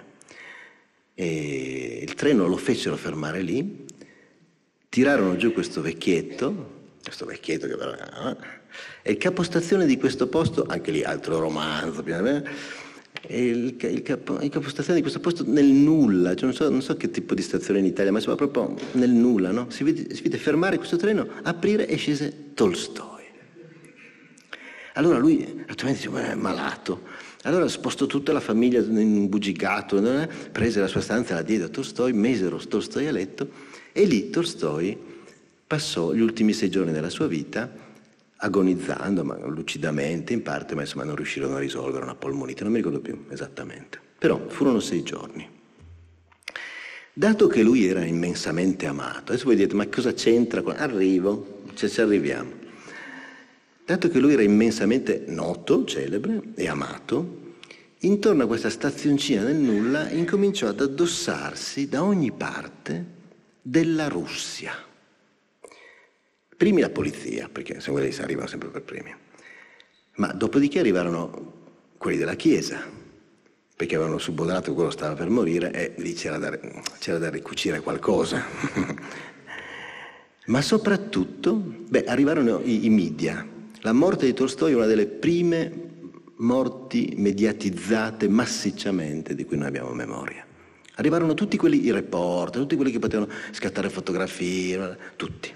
E il treno lo fecero fermare lì, tirarono giù questo vecchietto che però, e il capostazione di questo posto, anche lì altro romanzo, e il capostazione di questo posto nel nulla, cioè non so che tipo di stazione in Italia, ma insomma proprio nel nulla, no? Si vede fermare questo treno, aprire e scese Tolstoi. Allora lui naturalmente dice, ma è malato. Allora spostò tutta la famiglia in un bugigato, prese la sua stanza, la diede a Tolstoi, misero Tolstoi a letto, e lì Tolstoi passò gli ultimi 6 giorni della sua vita agonizzando, ma lucidamente in parte, ma insomma non riuscirono a risolvere una polmonite, non mi ricordo più esattamente. Però furono 6 giorni. Dato che lui era immensamente amato, adesso voi dite, ma cosa c'entra? Arrivo, ci arriviamo. Dato che lui era immensamente noto, celebre e amato, intorno a questa stazioncina nel nulla incominciò ad addossarsi da ogni parte della Russia. Primi la polizia, perché se quelli arrivano sempre per primi, ma dopodiché arrivarono quelli della Chiesa, perché avevano subodorato che quello stava per morire e lì c'era da ricucire qualcosa. Ma soprattutto, arrivarono i media. La morte di Tolstoi è una delle prime morti mediatizzate massicciamente di cui noi abbiamo memoria. Arrivarono tutti quelli, i reporter, tutti quelli che potevano scattare fotografie, tutti.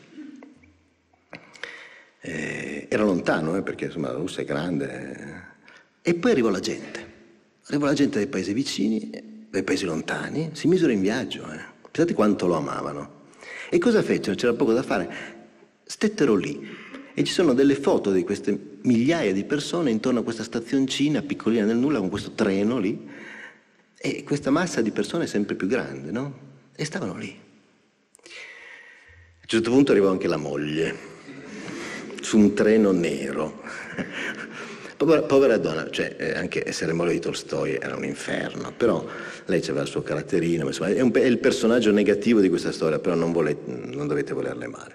Era lontano, perché insomma la Russia è grande. E poi arrivò la gente. Arrivò la gente dai paesi vicini, dai paesi lontani, si misero in viaggio. Pensate quanto lo amavano. E cosa fecero? C'era poco da fare. Stettero lì. E ci sono delle foto di queste migliaia di persone intorno a questa stazioncina piccolina nel nulla, con questo treno lì. E questa massa di persone è sempre più grande, no? E stavano lì. A un certo punto arrivò anche la moglie, su un treno nero. Povera donna, cioè anche essere moglie di Tolstoi era un inferno, però lei aveva il suo caratterino, insomma, è il personaggio negativo di questa storia, però non dovete volerle male.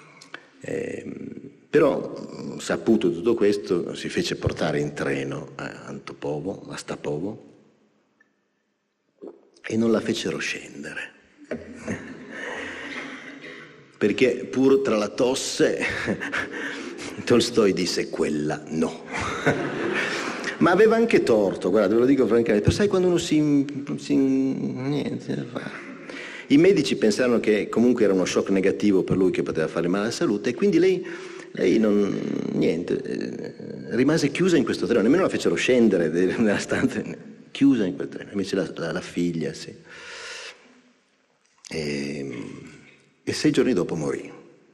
Però, saputo tutto questo, si fece portare in treno a Antopovo, a Stapovo, e non la fecero scendere. Perché pur tra la tosse Tolstoi disse quella no. Ma aveva anche torto, guarda, ve lo dico francamente, però sai quando uno niente da fare. I medici pensarono che comunque era uno shock negativo per lui, che poteva fare male alla salute, e quindi lei non, niente, rimase chiusa in questo treno, nemmeno la fecero scendere nella stanza, chiusa in quel treno, invece la figlia, sì. E 6 giorni dopo morì.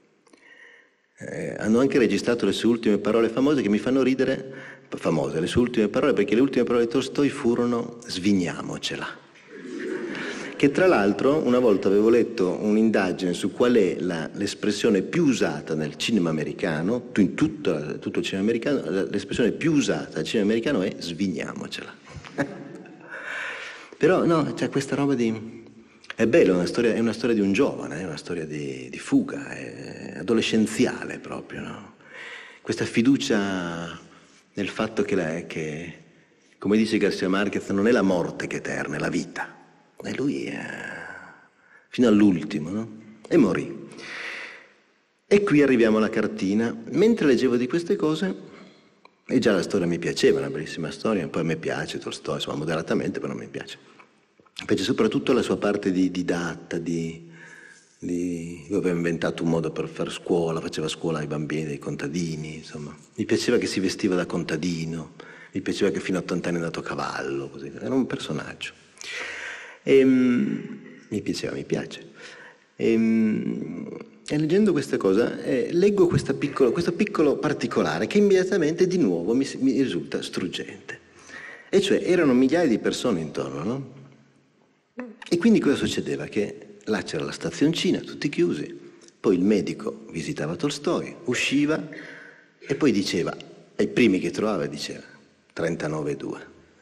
Hanno anche registrato le sue ultime parole famose, che mi fanno ridere, famose le sue ultime parole, perché le ultime parole di Tolstoi furono svigniamocela. Che tra l'altro una volta avevo letto un'indagine su qual è l'espressione più usata nel cinema americano, in tutto il cinema americano, l'espressione più usata nel cinema americano è svigniamocela. Però no, c'è questa roba di... È bello, è una storia di un giovane, è una storia di fuga, è adolescenziale proprio, no? Questa fiducia nel fatto che, come dice Garcia Marquez, non è la morte che è eterna, è la vita. E lui fino all'ultimo, no? E morì. E qui arriviamo alla cartina. Mentre leggevo di queste cose, e già la storia mi piaceva, una bellissima storia, poi a me piace Tolstoi, insomma moderatamente, però mi piace. Invece soprattutto la sua parte di didatta, lui aveva inventato un modo per fare scuola, faceva scuola ai bambini dei contadini, insomma. Mi piaceva che si vestiva da contadino, mi piaceva che fino a 80 anni è andato a cavallo, così. Era un personaggio. Mi piace. E leggendo questa cosa, leggo questo piccolo particolare che immediatamente di nuovo mi risulta struggente. E cioè erano migliaia di persone intorno, no? E quindi cosa succedeva? Che là c'era la stazioncina, tutti chiusi, poi il medico visitava Tolstoi, usciva e poi diceva, ai primi che trovava diceva 39,2.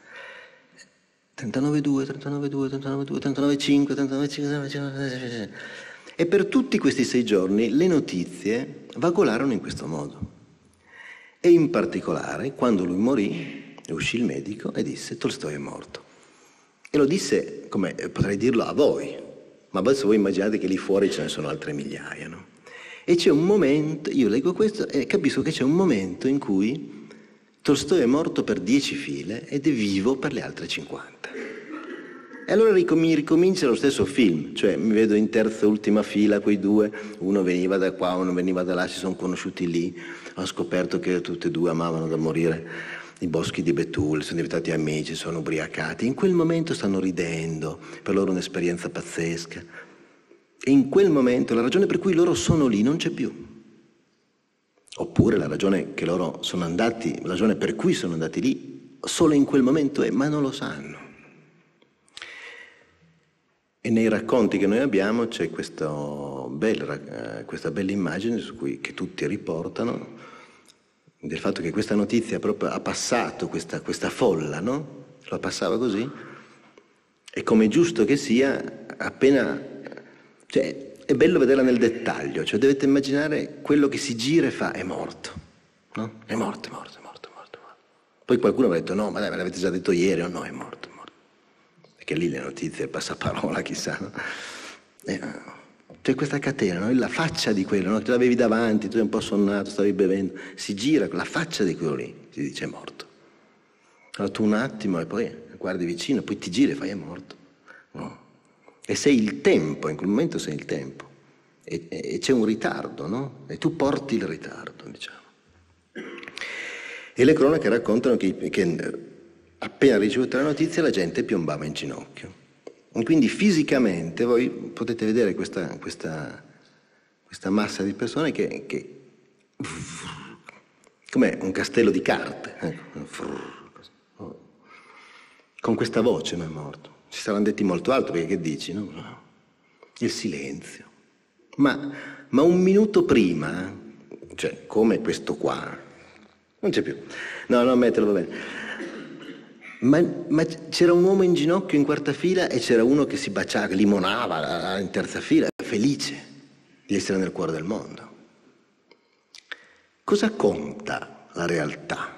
39,2, 39,2, 39,2, 39,5, 39,5, e per tutti questi 6 giorni le notizie vagolarono in questo modo. E in particolare, quando lui morì, uscì il medico e disse Tolstoi è morto. E lo disse, come potrei dirlo a voi, ma adesso voi immaginate che lì fuori ce ne sono altre migliaia, no? E c'è un momento, io leggo questo e capisco che c'è un momento in cui Tolstoi è morto per 10 file ed è vivo per le altre 50. E allora ricomincia lo stesso film, cioè mi vedo in terza ultima fila quei due, uno veniva da qua, uno veniva da là, si sono conosciuti lì, ho scoperto che tutti e due amavano da morire i boschi di Betul, sono diventati amici, sono ubriacati, in quel momento stanno ridendo, per loro è un'esperienza pazzesca. E in quel momento la ragione per cui loro sono lì non c'è più. Oppure la ragione per cui sono andati lì, solo in quel momento è, ma non lo sanno. E nei racconti che noi abbiamo c'è questa bella immagine che tutti riportano, del fatto che questa notizia proprio ha passato questa folla, no? Lo passava così, e come è giusto che sia, appena... Cioè, è bello vederla nel dettaglio, cioè dovete immaginare quello che si gira e fa, è morto, no? È morto. Poi qualcuno avrà detto, no, ma dai, me l'avete già detto ieri, o no, è morto. Perché lì le notizie, il passaparola, chissà, no? C'è questa catena, no? La faccia di quello, no? Te l'avevi davanti, tu eri un po' sonnato, stavi bevendo, si gira la faccia di quello lì, si dice è morto. Allora tu un attimo e poi guardi vicino, poi ti giri e fai è morto. No? E sei il tempo, in quel momento sei il tempo. E c'è un ritardo, no? E tu porti il ritardo, diciamo. E le cronache raccontano che appena ricevuta la notizia la gente piombava in ginocchio. E quindi fisicamente voi potete vedere questa massa di persone che come un castello di carte, con questa voce non è morto. Ci saranno detti molto alto, perché che dici? No? Il silenzio. Ma un minuto prima, cioè come questo qua, non c'è più. No, metterlo, va bene. Ma c'era un uomo in ginocchio in quarta fila e c'era uno che si baciava, limonava in terza fila, felice di essere nel cuore del mondo. Cosa conta la realtà?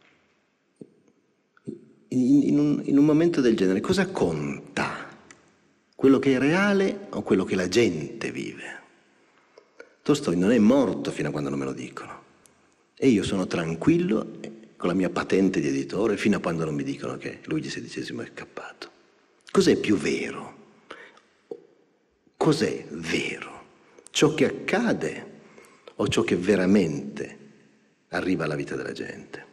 In un momento del genere, cosa conta? Quello che è reale o quello che la gente vive? Tolstoi non è morto fino a quando non me lo dicono. E io sono tranquillo con la mia patente di editore fino a quando non mi dicono che Luigi XVI è scappato. Cos'è più vero? Cos'è vero? Ciò che accade o ciò che veramente arriva alla vita della gente?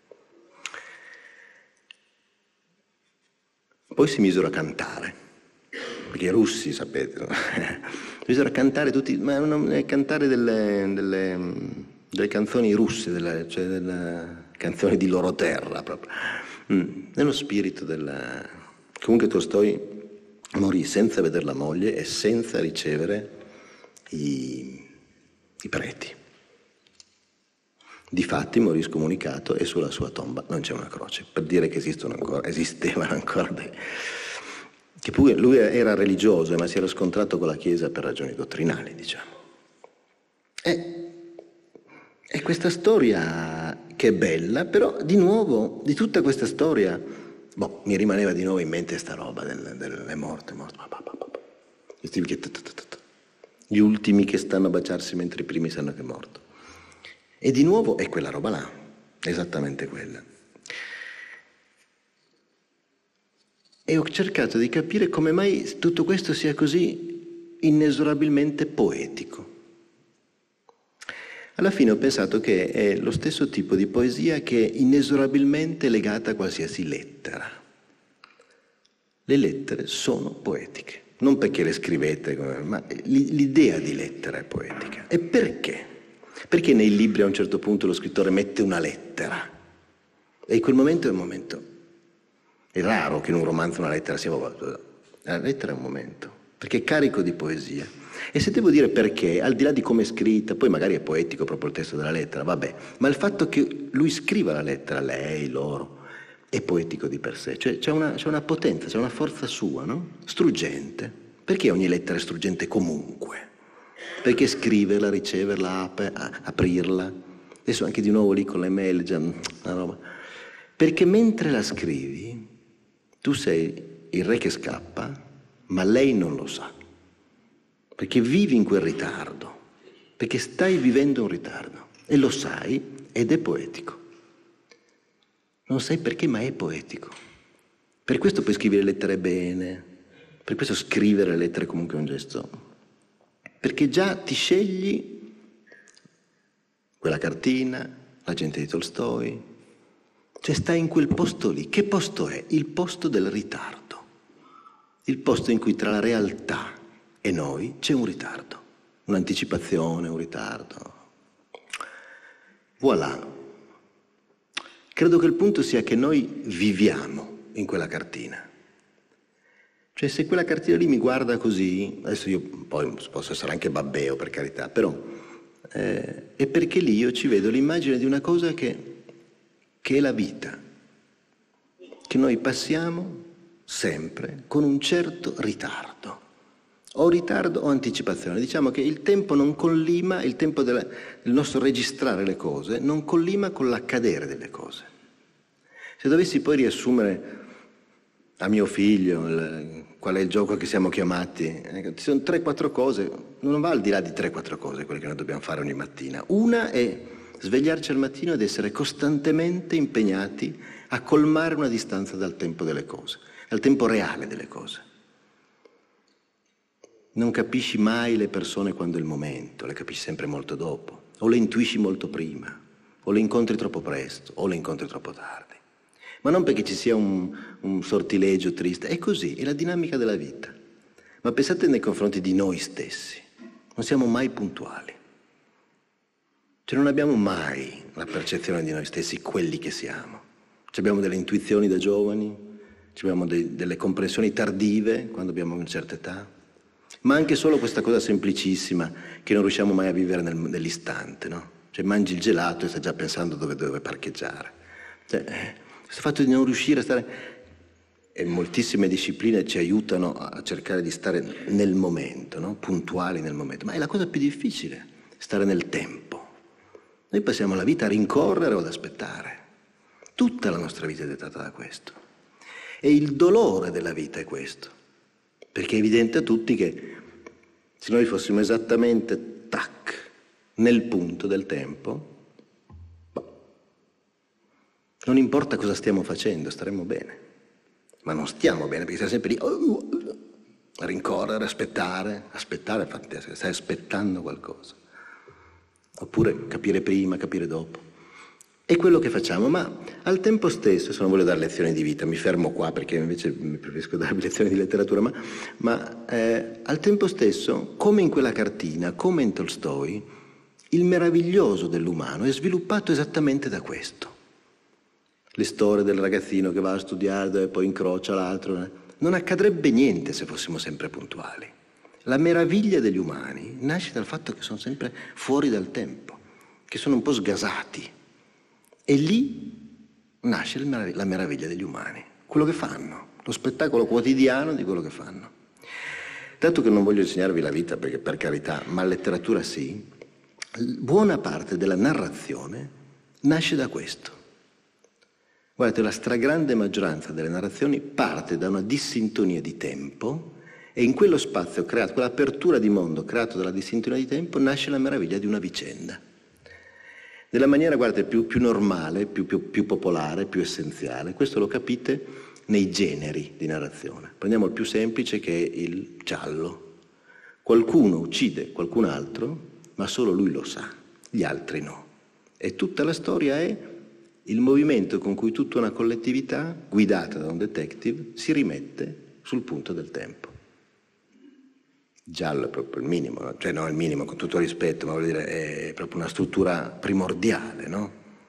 Poi si misero a cantare, perché i russi, sapete, no? Si misero a cantare tutti, ma cantare delle canzoni russe, cioè delle canzoni di loro terra, proprio. Nello spirito Comunque Tolstoi morì senza vedere la moglie e senza ricevere i preti. Difatti morì scomunicato e sulla sua tomba non c'è una croce, per dire che esistevano ancora che pure lui era religioso, ma si era scontrato con la Chiesa per ragioni dottrinali, diciamo. E questa storia che è bella, però di nuovo, di tutta questa storia, mi rimaneva di nuovo in mente sta roba delle morte. Gli ultimi che stanno a baciarsi mentre i primi sanno che è morto. E di nuovo è quella roba là, esattamente quella. E ho cercato di capire come mai tutto questo sia così inesorabilmente poetico. Alla fine ho pensato che è lo stesso tipo di poesia che è inesorabilmente legata a qualsiasi lettera. Le lettere sono poetiche, non perché le scrivete, ma l'idea di lettera è poetica. E perché? Perché nei libri a un certo punto lo scrittore mette una lettera? E in quel momento è un momento. È raro che in un romanzo una lettera sia... La lettera è un momento, perché è carico di poesia. E se devo dire perché, al di là di come è scritta, poi magari è poetico proprio il testo della lettera, vabbè, ma il fatto che lui scriva la lettera, lei, loro, è poetico di per sé. Cioè c'è una potenza, c'è una forza sua, no? Struggente. Perché ogni lettera è struggente comunque? Perché scriverla, riceverla, aprirla. Adesso anche di nuovo lì con le mail, già una roba. Perché mentre la scrivi, tu sei il re che scappa, ma lei non lo sa. Perché vivi in quel ritardo, perché stai vivendo un ritardo e lo sai ed è poetico. Non sai perché, ma è poetico. Per questo puoi scrivere lettere bene, per questo scrivere lettere comunque è un gesto. Perché già ti scegli quella cartina, la gente di Tolstoi, cioè stai in quel posto lì. Che posto è? Il posto del ritardo, il posto in cui tra la realtà e noi c'è un ritardo, un'anticipazione, un ritardo. Voilà. Credo che il punto sia che noi viviamo in quella cartina. Cioè se quella cartina lì mi guarda così, adesso io poi posso essere anche babbeo per carità, però è perché lì io ci vedo l'immagine di una cosa che è la vita, che noi passiamo sempre con un certo ritardo, o ritardo o anticipazione. Diciamo che il tempo non collima, il tempo del nostro registrare le cose non collima con l'accadere delle cose. Se dovessi poi riassumere a mio figlio qual è il gioco che siamo chiamati, ci sono 3-4 cose, non va al di là di 3-4 cose quelle che noi dobbiamo fare ogni mattina. Una è svegliarci al mattino ed essere costantemente impegnati a colmare una distanza dal tempo delle cose, dal tempo reale delle cose. Non capisci mai le persone quando è il momento, le capisci sempre molto dopo, o le intuisci molto prima, o le incontri troppo presto, o le incontri troppo tardi. Ma non perché ci sia un sortilegio triste, è così, è la dinamica della vita. Ma pensate nei confronti di noi stessi, non siamo mai puntuali. Cioè non abbiamo mai la percezione di noi stessi quelli che siamo. Abbiamo delle intuizioni da giovani, abbiamo delle comprensioni tardive quando abbiamo una certa età, ma anche solo questa cosa semplicissima che non riusciamo mai a vivere nell'istante, no? Cioè mangi il gelato e stai già pensando dove parcheggiare. Cioè, questo fatto di non riuscire a stare, e moltissime discipline ci aiutano a cercare di stare nel momento, no? Puntuali nel momento, ma è la cosa più difficile, stare nel tempo. Noi passiamo la vita a rincorrere o ad aspettare. Tutta la nostra vita è dettata da questo. E il dolore della vita è questo, perché è evidente a tutti che se noi fossimo esattamente tac nel punto del tempo, non importa cosa stiamo facendo, staremo bene. Ma non stiamo bene, perché stiamo sempre lì a rincorrere, aspettare, stai aspettando qualcosa. Oppure capire prima, capire dopo. È quello che facciamo, ma al tempo stesso, se non voglio dare lezioni di vita, mi fermo qua perché invece preferisco darvi lezioni di letteratura, ma al tempo stesso, come in quella cartina, come in Tolstoi, il meraviglioso dell'umano è sviluppato esattamente da questo. Le storie del ragazzino che va a studiare e poi incrocia l'altro. Non accadrebbe niente se fossimo sempre puntuali. La meraviglia degli umani nasce dal fatto che sono sempre fuori dal tempo, che sono un po' sgasati. E lì nasce la meraviglia degli umani, quello che fanno, lo spettacolo quotidiano di quello che fanno. Dato che non voglio insegnarvi la vita, perché per carità, ma la letteratura sì, buona parte della narrazione nasce da questo. Guardate, la stragrande maggioranza delle narrazioni parte da una dissintonia di tempo e in quello spazio creato, quell'apertura di mondo creato dalla dissintonia di tempo, nasce la meraviglia di una vicenda. Nella maniera, guardate, più normale, più popolare, più essenziale. Questo lo capite nei generi di narrazione. Prendiamo il più semplice, che è il giallo. Qualcuno uccide qualcun altro, ma solo lui lo sa, gli altri no. E tutta la storia è il movimento con cui tutta una collettività, guidata da un detective, si rimette sul punto del tempo. Giallo è proprio il minimo, no? Cioè non il minimo con tutto il rispetto, ma voglio dire è proprio una struttura primordiale, no?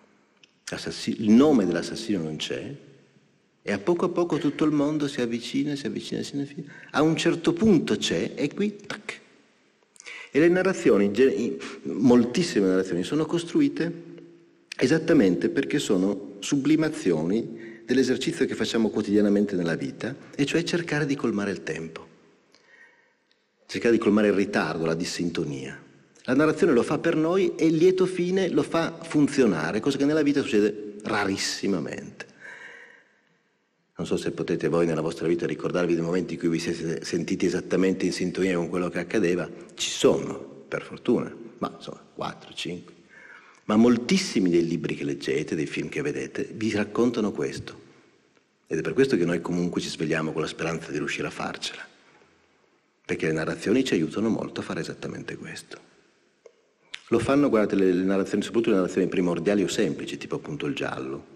Il nome dell'assassino non c'è e a poco tutto il mondo si avvicina, a un certo punto c'è e qui tac. E le narrazioni, moltissime narrazioni, sono costruite esattamente perché sono sublimazioni dell'esercizio che facciamo quotidianamente nella vita, e cioè cercare di colmare il tempo, cercare di colmare il ritardo, la dissintonia. La narrazione lo fa per noi e il lieto fine lo fa funzionare, cosa che nella vita succede rarissimamente. Non so se potete voi nella vostra vita ricordarvi dei momenti in cui vi siete sentiti esattamente in sintonia con quello che accadeva. Ci sono, per fortuna, ma insomma 4, 5. Ma moltissimi dei libri che leggete, dei film che vedete, vi raccontano questo. Ed è per questo che noi comunque ci svegliamo con la speranza di riuscire a farcela. Perché le narrazioni ci aiutano molto a fare esattamente questo. Lo fanno, guardate, le narrazioni, soprattutto le narrazioni primordiali o semplici, tipo appunto il giallo.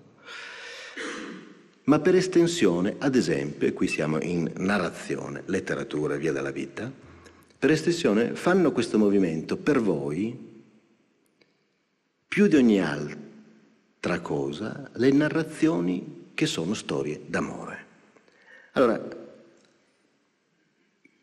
Ma per estensione, ad esempio, e qui siamo in narrazione, letteratura e via della vita, per estensione fanno questo movimento per voi più di ogni altra cosa le narrazioni che sono storie d'amore. Allora,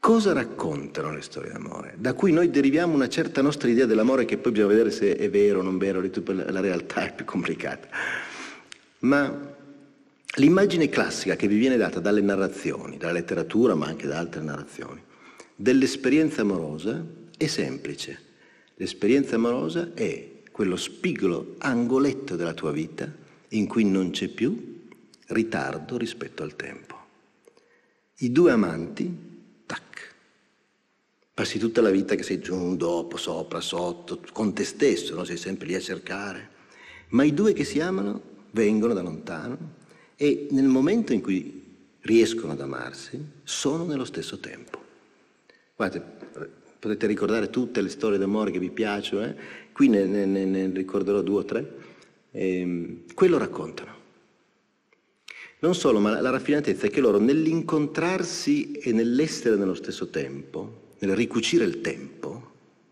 Cosa raccontano le storie d'amore? Da cui noi deriviamo una certa nostra idea dell'amore, che poi bisogna vedere se è vero o non vero, la realtà è più complicata. Ma l'immagine classica che vi viene data dalle narrazioni, dalla letteratura, ma anche da altre narrazioni, dell'esperienza amorosa è semplice. L'esperienza amorosa è quello spigolo angoletto della tua vita in cui non c'è più ritardo rispetto al tempo. I due amanti, tac, passi tutta la vita che sei giù, un dopo, sopra, sotto, con te stesso, no? Sei sempre lì a cercare. Ma i due che si amano vengono da lontano e nel momento in cui riescono ad amarsi sono nello stesso tempo. Guardate, potete ricordare tutte le storie d'amore che vi piacciono, qui ne ricorderò 2 o 3. Quello raccontano. Non solo, ma la raffinatezza è che loro nell'incontrarsi e nell'essere nello stesso tempo, nel ricucire il tempo,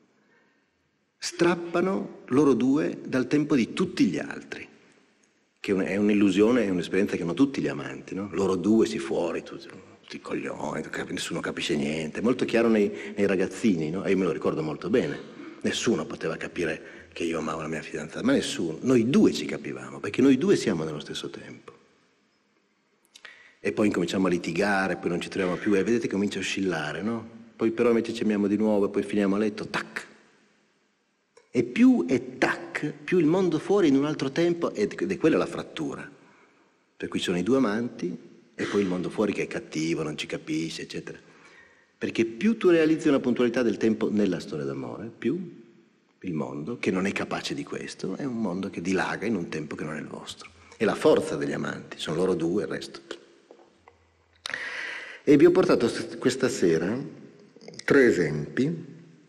strappano loro due dal tempo di tutti gli altri, che è un'illusione, è un'esperienza che hanno tutti gli amanti, no? Loro due si fuori, tutti coglioni, nessuno capisce niente, molto chiaro nei ragazzini, no? E io me lo ricordo molto bene, nessuno poteva capire che io amavo la mia fidanzata, ma nessuno, noi due ci capivamo, perché noi due siamo nello stesso tempo. E poi incominciamo a litigare, poi non ci troviamo più e vedete che comincia a oscillare, no? Poi però invece ci amiamo di nuovo e poi finiamo a letto, tac. E più è tac, più il mondo fuori in un altro tempo, ed è quella la frattura. Per cui sono i due amanti e poi il mondo fuori che è cattivo, non ci capisce, eccetera. Perché più tu realizzi una puntualità del tempo nella storia d'amore, più il mondo, che non è capace di questo, è un mondo che dilaga in un tempo che non è il vostro. È la forza degli amanti, sono loro due, il resto. E vi ho portato questa sera 3 esempi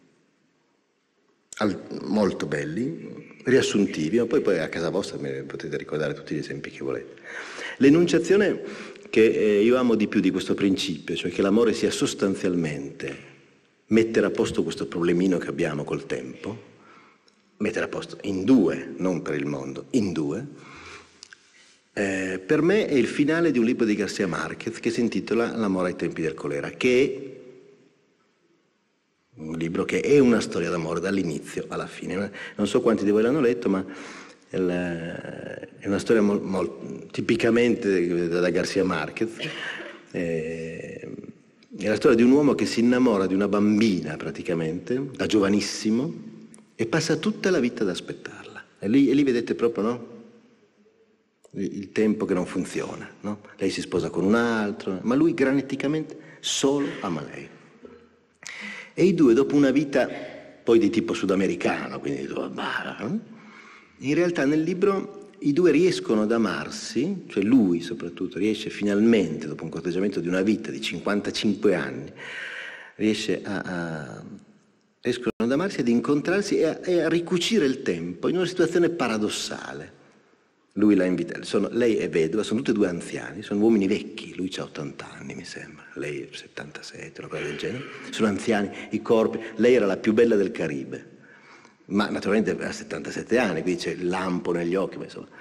molto belli, riassuntivi, ma poi a casa vostra potete ricordare tutti gli esempi che volete. L'enunciazione che io amo di più di questo principio, cioè che l'amore sia sostanzialmente mettere a posto questo problemino che abbiamo col tempo, mettere a posto in 2, non per il mondo, in 2, per me è il finale di un libro di García Márquez che si intitola L'amore ai tempi del colera, che è un libro che è una storia d'amore dall'inizio alla fine. Non so quanti di voi l'hanno letto, ma è una storia tipicamente da García Márquez. È la storia di un uomo che si innamora di una bambina praticamente, da giovanissimo, e passa tutta la vita ad aspettarla. E lì vedete proprio, no? Il tempo che non funziona, no? Lei si sposa con un altro, ma lui graniticamente solo ama lei. E i due, dopo una vita poi di tipo sudamericano, quindi in realtà nel libro i due riescono ad amarsi, cioè lui soprattutto riesce finalmente, dopo un corteggiamento di una vita di 55 anni, riescono ad amarsi, ad incontrarsi e a ricucire il tempo in una situazione paradossale. Lui la invita, lei è vedova, sono tutti e 2 anziani, sono uomini vecchi, lui ha 80 anni mi sembra, lei 77, una cosa del genere, sono anziani, i corpi, lei era la più bella del Caribe, ma naturalmente aveva 77 anni, quindi c'è il lampo negli occhi, ma insomma,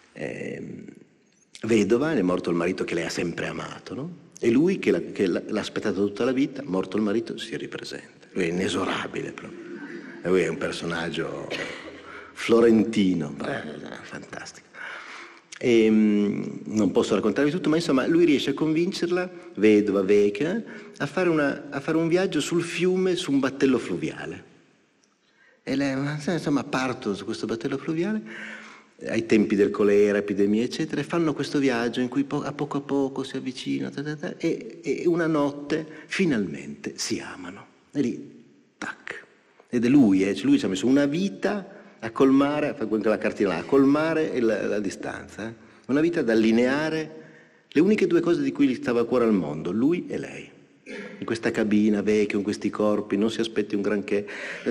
vedova, è morto il marito che lei ha sempre amato, no? E lui che l'ha aspettato tutta la vita, morto il marito, si ripresenta, lui è inesorabile proprio, e lui è un personaggio florentino, fantastico. E, non posso raccontarvi tutto, ma insomma lui riesce a convincerla, vedova, vecchia, a fare un viaggio sul fiume su un battello fluviale. E lei, insomma, partono su questo battello fluviale ai tempi del colera, epidemie, eccetera, e fanno questo viaggio in cui a poco si avvicinano e una notte finalmente si amano. E lì, tac. Ed è lui, cioè lui ci ha messo una vita a colmare, fa quella cartina là, a colmare la distanza. Una vita da allineare le uniche 2 cose di cui gli stava a cuore al mondo, lui e lei. In questa cabina vecchia, con questi corpi, non si aspetti un granché.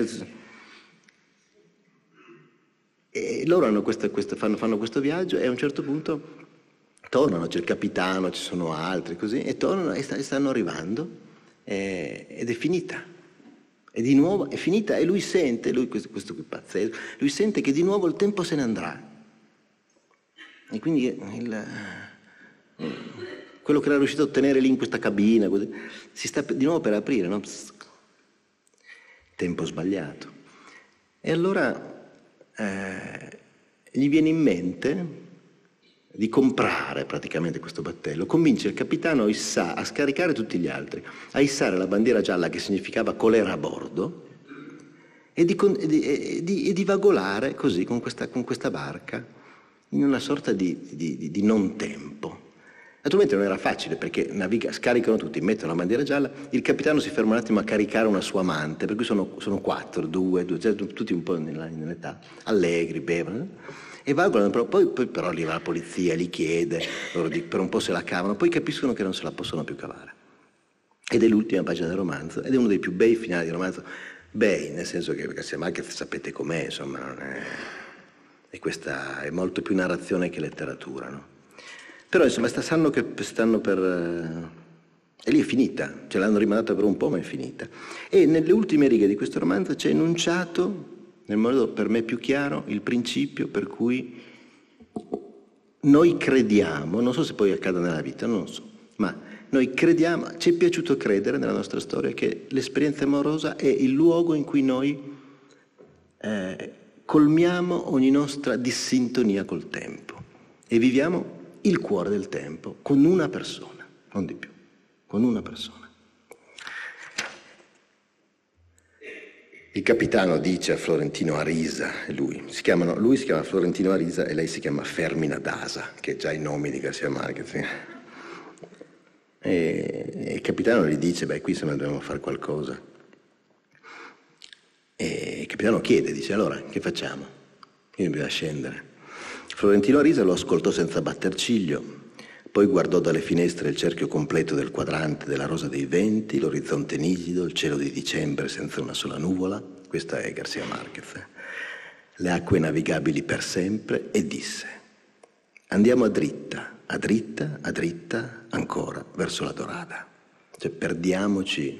E loro hanno fanno questo viaggio e a un certo punto tornano, c'è il capitano, ci sono altri, così, e tornano e stanno arrivando ed è finita. E di nuovo è finita e lui sente, questo qui è pazzesco, lui sente che di nuovo il tempo se ne andrà. E quindi quello che era riuscito a ottenere lì in questa cabina, così, si sta di nuovo per aprire, no? Tempo sbagliato. E allora gli viene in mente di comprare praticamente questo battello, convince il capitano a scaricare tutti gli altri, a issare la bandiera gialla che significava colera a bordo e di vagolare così con questa barca in una sorta di non tempo. Naturalmente non era facile perché scaricano tutti, mettono la bandiera gialla, il capitano si ferma un attimo a caricare una sua amante, per cui sono quattro, due, cioè, tutti un po' nell'età, allegri, bevono, e vagolano, poi però arriva la polizia, li chiede, loro per un po' se la cavano, poi capiscono che non se la possono più cavare. Ed è l'ultima pagina del romanzo, ed è uno dei più bei finali del romanzo, bei, nel senso che Garcia Marquez sapete com'è, insomma, non è... E questa è molto più narrazione che letteratura, no? Però insomma sanno che stanno per... E lì è finita, ce l'hanno rimandata per un po' ma è finita. E nelle ultime righe di questo romanzo c'è enunciato, nel modo per me più chiaro, il principio per cui noi crediamo, non so se poi accada nella vita, non lo so, ma noi crediamo, ci è piaciuto credere nella nostra storia che l'esperienza amorosa è il luogo in cui noi colmiamo ogni nostra dissintonia col tempo e viviamo il cuore del tempo con una persona, non di più, con una persona. Il capitano dice a Florentino Arisa, lui si chiama Florentino Arisa e lei si chiama Fermina Dasa, che è già i nomi di Garcia Marquez. E il capitano gli dice, beh, qui se ne dobbiamo fare qualcosa. E il capitano chiede, dice, allora, che facciamo? Io bisogna scendere. Florentino Arisa lo ascoltò senza batter ciglio, poi guardò dalle finestre il cerchio completo del quadrante della rosa dei venti, l'orizzonte nitido, il cielo di dicembre senza una sola nuvola, questa è Garcia Marquez, le acque navigabili per sempre, e disse, andiamo a dritta, ancora, verso la Dorada. Cioè, perdiamoci.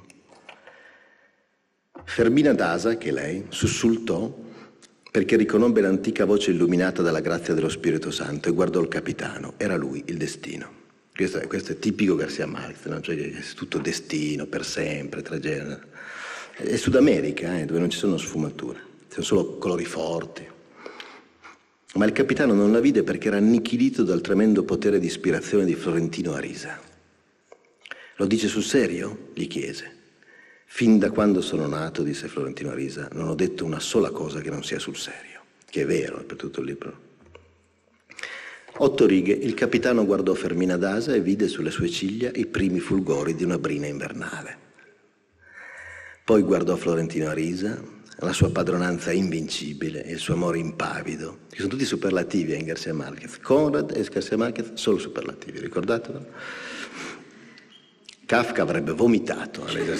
Fermina Dasa, che lei, sussultò, perché riconobbe l'antica voce illuminata dalla grazia dello Spirito Santo e guardò il capitano. Era lui il destino. Questo è tipico Garcia Marquez, no? Cioè, è tutto destino, per sempre, tragedia. È Sud America, dove non ci sono sfumature, ci sono solo colori forti. Ma il capitano non la vide perché era annichilito dal tremendo potere di ispirazione di Florentino Arisa. Lo dice sul serio? Gli chiese. Fin da quando sono nato, disse Florentino Arisa, non ho detto una sola cosa che non sia sul serio, che è vero, è per tutto il libro. 8 righe, il capitano guardò Fermina Dasa e vide sulle sue ciglia i primi fulgori di una brina invernale. Poi guardò Florentino Arisa, la sua padronanza invincibile e il suo amore impavido, che sono tutti superlativi in Garcia Marquez. Conrad e Garcia Marquez solo superlativi, ricordatelo? Kafka avrebbe vomitato a leggere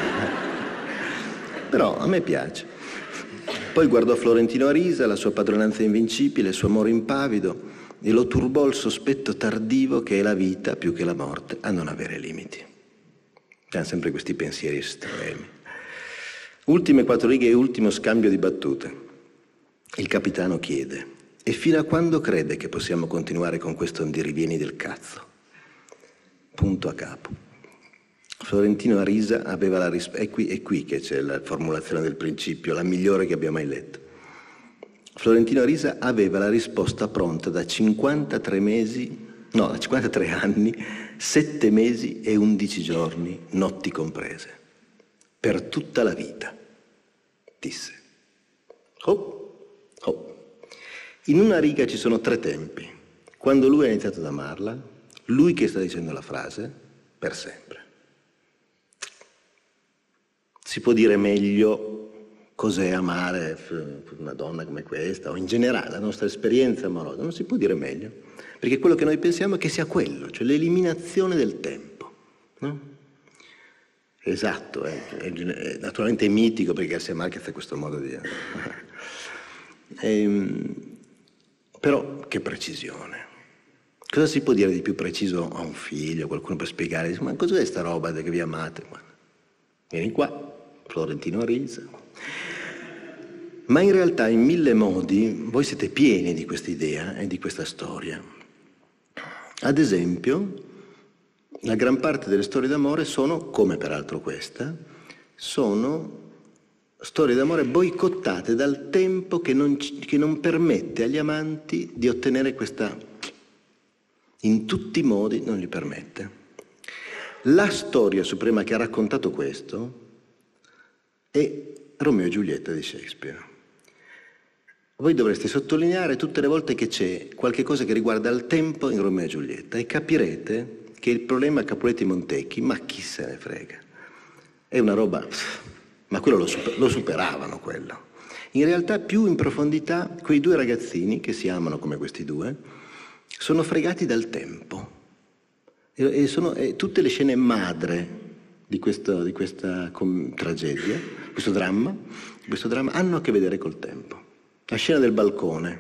però a me piace. Poi guardò Florentino Arisa, la sua padronanza invincibile, il suo amore impavido, e lo turbò il sospetto tardivo che è la vita, più che la morte, a non avere limiti. C'hanno sempre questi pensieri estremi. Ultime 4 righe e ultimo scambio di battute. Il capitano chiede, e fino a quando crede che possiamo continuare con questo andirivieni del cazzo? Punto a capo. Florentino Arisa aveva la risposta, è qui che c'è la formulazione del principio, la migliore che abbia mai letto. Florentino Arisa aveva la risposta pronta da 53 anni, 7 mesi e 11 giorni, notti comprese, per tutta la vita, disse. In una riga ci sono 3 tempi. Quando lui ha iniziato ad amarla, lui che sta dicendo la frase, per sempre. Si può dire meglio cos'è amare una donna come questa, o in generale la nostra esperienza amorosa, non si può dire meglio, perché quello che noi pensiamo è che sia quello, cioè l'eliminazione del tempo, no? Esatto, è naturalmente mitico, perché Garcia Marquez ha questo modo di dire. Però che precisione. Cosa si può dire di più preciso a un figlio, qualcuno per spiegare, ma cos'è sta roba che vi amate? Vieni qua. Florentino Arisa. Ma in realtà in 1000 modi voi siete pieni di questa idea e di questa storia. Ad esempio, La gran parte delle storie d'amore sono, come peraltro questa, sono storie d'amore boicottate dal tempo che non permette agli amanti di ottenere questa, in tutti i modi non gli permette. La storia suprema che ha raccontato questo è Romeo e Giulietta di Shakespeare. Voi dovreste sottolineare tutte le volte che c'è qualche cosa che riguarda il tempo in Romeo e Giulietta e capirete che il problema Capuletti-Montecchi, ma chi se ne frega, è una roba, ma quello lo superavano quello. In realtà più in profondità quei due ragazzini che si amano come questi due sono fregati dal tempo e tutte le scene madre di questa tragedia, questo dramma hanno a che vedere col tempo. La scena del balcone,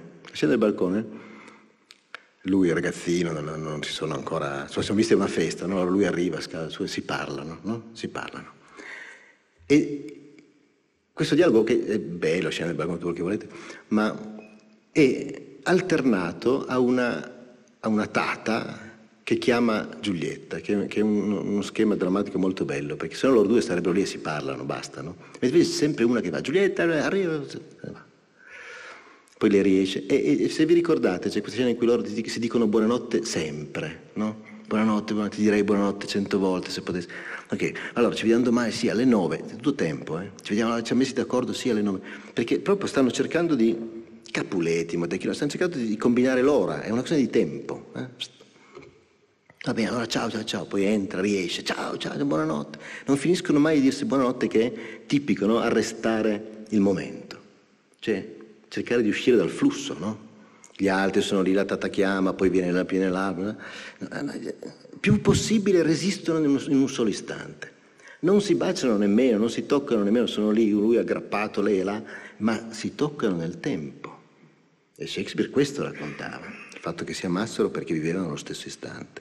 lui ragazzino, non si sono ancora, siamo visti a una festa, no? Lui arriva, si parlano, no? Si parlano. E questo dialogo, che è bello, scena del balcone, tutto quello che volete, ma è alternato a una tata che chiama Giulietta, che è uno schema drammatico molto bello, perché se no loro due starebbero lì e si parlano, basta, no? E invece c'è sempre una che va, Giulietta, arriva, poi le riesce. E se vi ricordate, c'è questa scena in cui loro si dicono buonanotte sempre, no? Buonanotte, ti direi buonanotte 100 volte se potessi. Ok, allora ci vediamo domani, sì, alle 9, è tutto tempo, ci siamo messi d'accordo, sì, alle 9, perché proprio stanno cercando di, Capuletti, Montecchi, stanno cercando di combinare l'ora, è una cosa di tempo. Va bene, allora ciao, poi entra, riesce, ciao, buonanotte. Non finiscono mai di dirsi buonanotte, che è tipico, no? Arrestare il momento. Cioè, cercare di uscire dal flusso, no? Gli altri sono lì, la tata chiama, poi viene là. Più possibile resistono in un solo istante. Non si baciano nemmeno, non si toccano nemmeno, sono lì, lui aggrappato, lei è là, ma si toccano nel tempo. E Shakespeare questo raccontava, il fatto che si amassero perché vivevano nello stesso istante.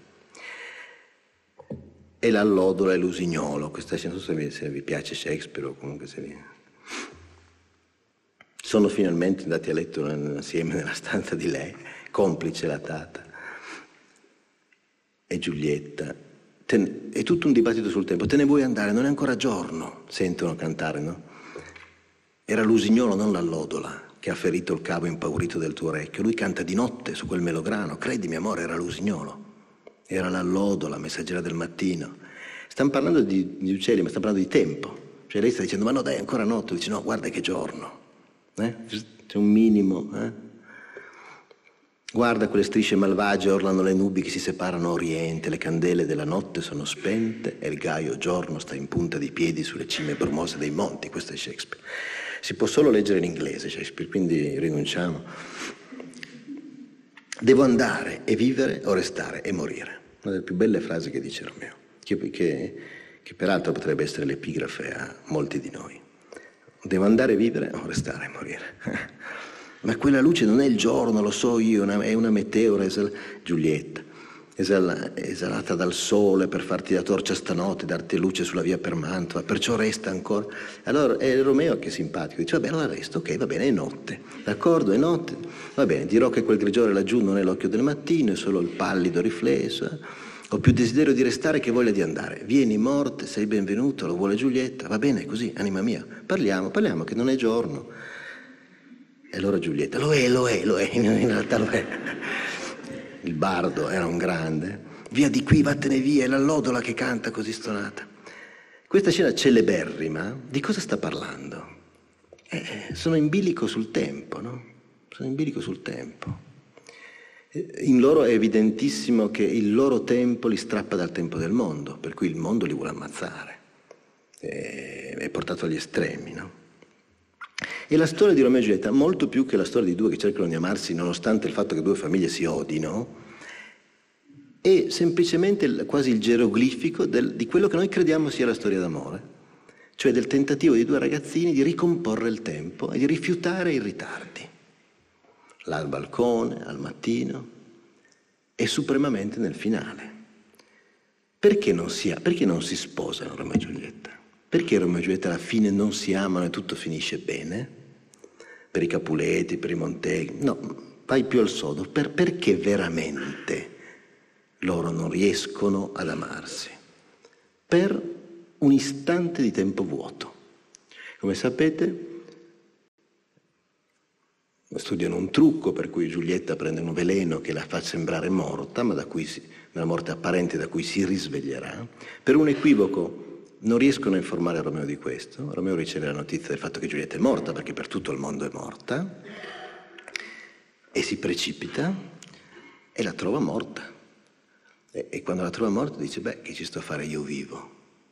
E l'allodola e l'usignolo, questa scena, non so se vi piace Shakespeare o comunque se vi... Sono finalmente andati a letto insieme nella stanza di lei, complice la tata. E Giulietta, è tutto un dibattito sul tempo, te ne vuoi andare, non è ancora giorno, sentono cantare, no? Era l'usignolo, non l'allodola, che ha ferito il cavo impaurito del tuo orecchio. Lui canta di notte su quel melograno, credimi amore, era l'usignolo. Era l'allodola, messaggera del mattino. Stanno parlando di uccelli, ma stanno parlando di tempo. Cioè lei sta dicendo, ma no dai, è ancora notte. Dice, no, guarda che giorno. C'è un minimo. Guarda quelle strisce malvagie orlano le nubi che si separano a oriente, le candele della notte sono spente e il gaio giorno sta in punta di piedi sulle cime brumose dei monti. Questo è Shakespeare. Si può solo leggere in inglese Shakespeare, quindi rinunciamo. Devo andare e vivere o restare e morire. Una delle più belle frasi che dice Romeo, che peraltro potrebbe essere l'epigrafe a molti di noi. Devo andare e vivere o restare e morire. Ma quella luce non è il giorno, lo so io, è una meteora, Giulietta, esalata dal sole per farti da torcia stanotte, darti luce sulla via per Mantova, perciò resta ancora. Allora è Romeo che è simpatico, dice va bene, allora resto, ok, va bene, è notte, d'accordo, è notte, va bene, dirò che quel grigiore laggiù non è l'occhio del mattino, è solo il pallido riflesso, ho più desiderio di restare che voglia di andare, vieni morte, sei benvenuto, lo vuole Giulietta, va bene così, anima mia, parliamo che non è giorno. E allora Giulietta, lo è, in realtà lo è. Il bardo era un grande. Via di qui, vattene via, è l'allodola che canta così stonata. Questa scena celeberrima, di cosa sta parlando? Sono in bilico sul tempo, no? Sono in bilico sul tempo. In loro è evidentissimo che il loro tempo li strappa dal tempo del mondo, per cui il mondo li vuole ammazzare. È portato agli estremi, no? E la storia di Romeo e Giulietta, molto più che la storia di due che cercano di amarsi nonostante il fatto che due famiglie si odino, è semplicemente quasi il geroglifico di quello che noi crediamo sia la storia d'amore, cioè del tentativo di due ragazzini di ricomporre il tempo e di rifiutare i ritardi, là al balcone, al mattino e supremamente nel finale. Perché non si sposano Romeo e Giulietta? Perché Romeo e Giulietta alla fine non si amano e tutto finisce bene? Per i Capuletti, per i Montecchi? No, vai più al sodo. Perché veramente loro non riescono ad amarsi per un istante di tempo vuoto. Come sapete, studiano un trucco per cui Giulietta prende un veleno che la fa sembrare morta, ma una morte apparente da cui si risveglierà. Per un equivoco non riescono a informare Romeo di questo. Romeo riceve la notizia del fatto che Giulietta è morta, perché per tutto il mondo è morta, e si precipita e la trova morta. E quando la trova morta dice: beh, che ci sto a fare io vivo?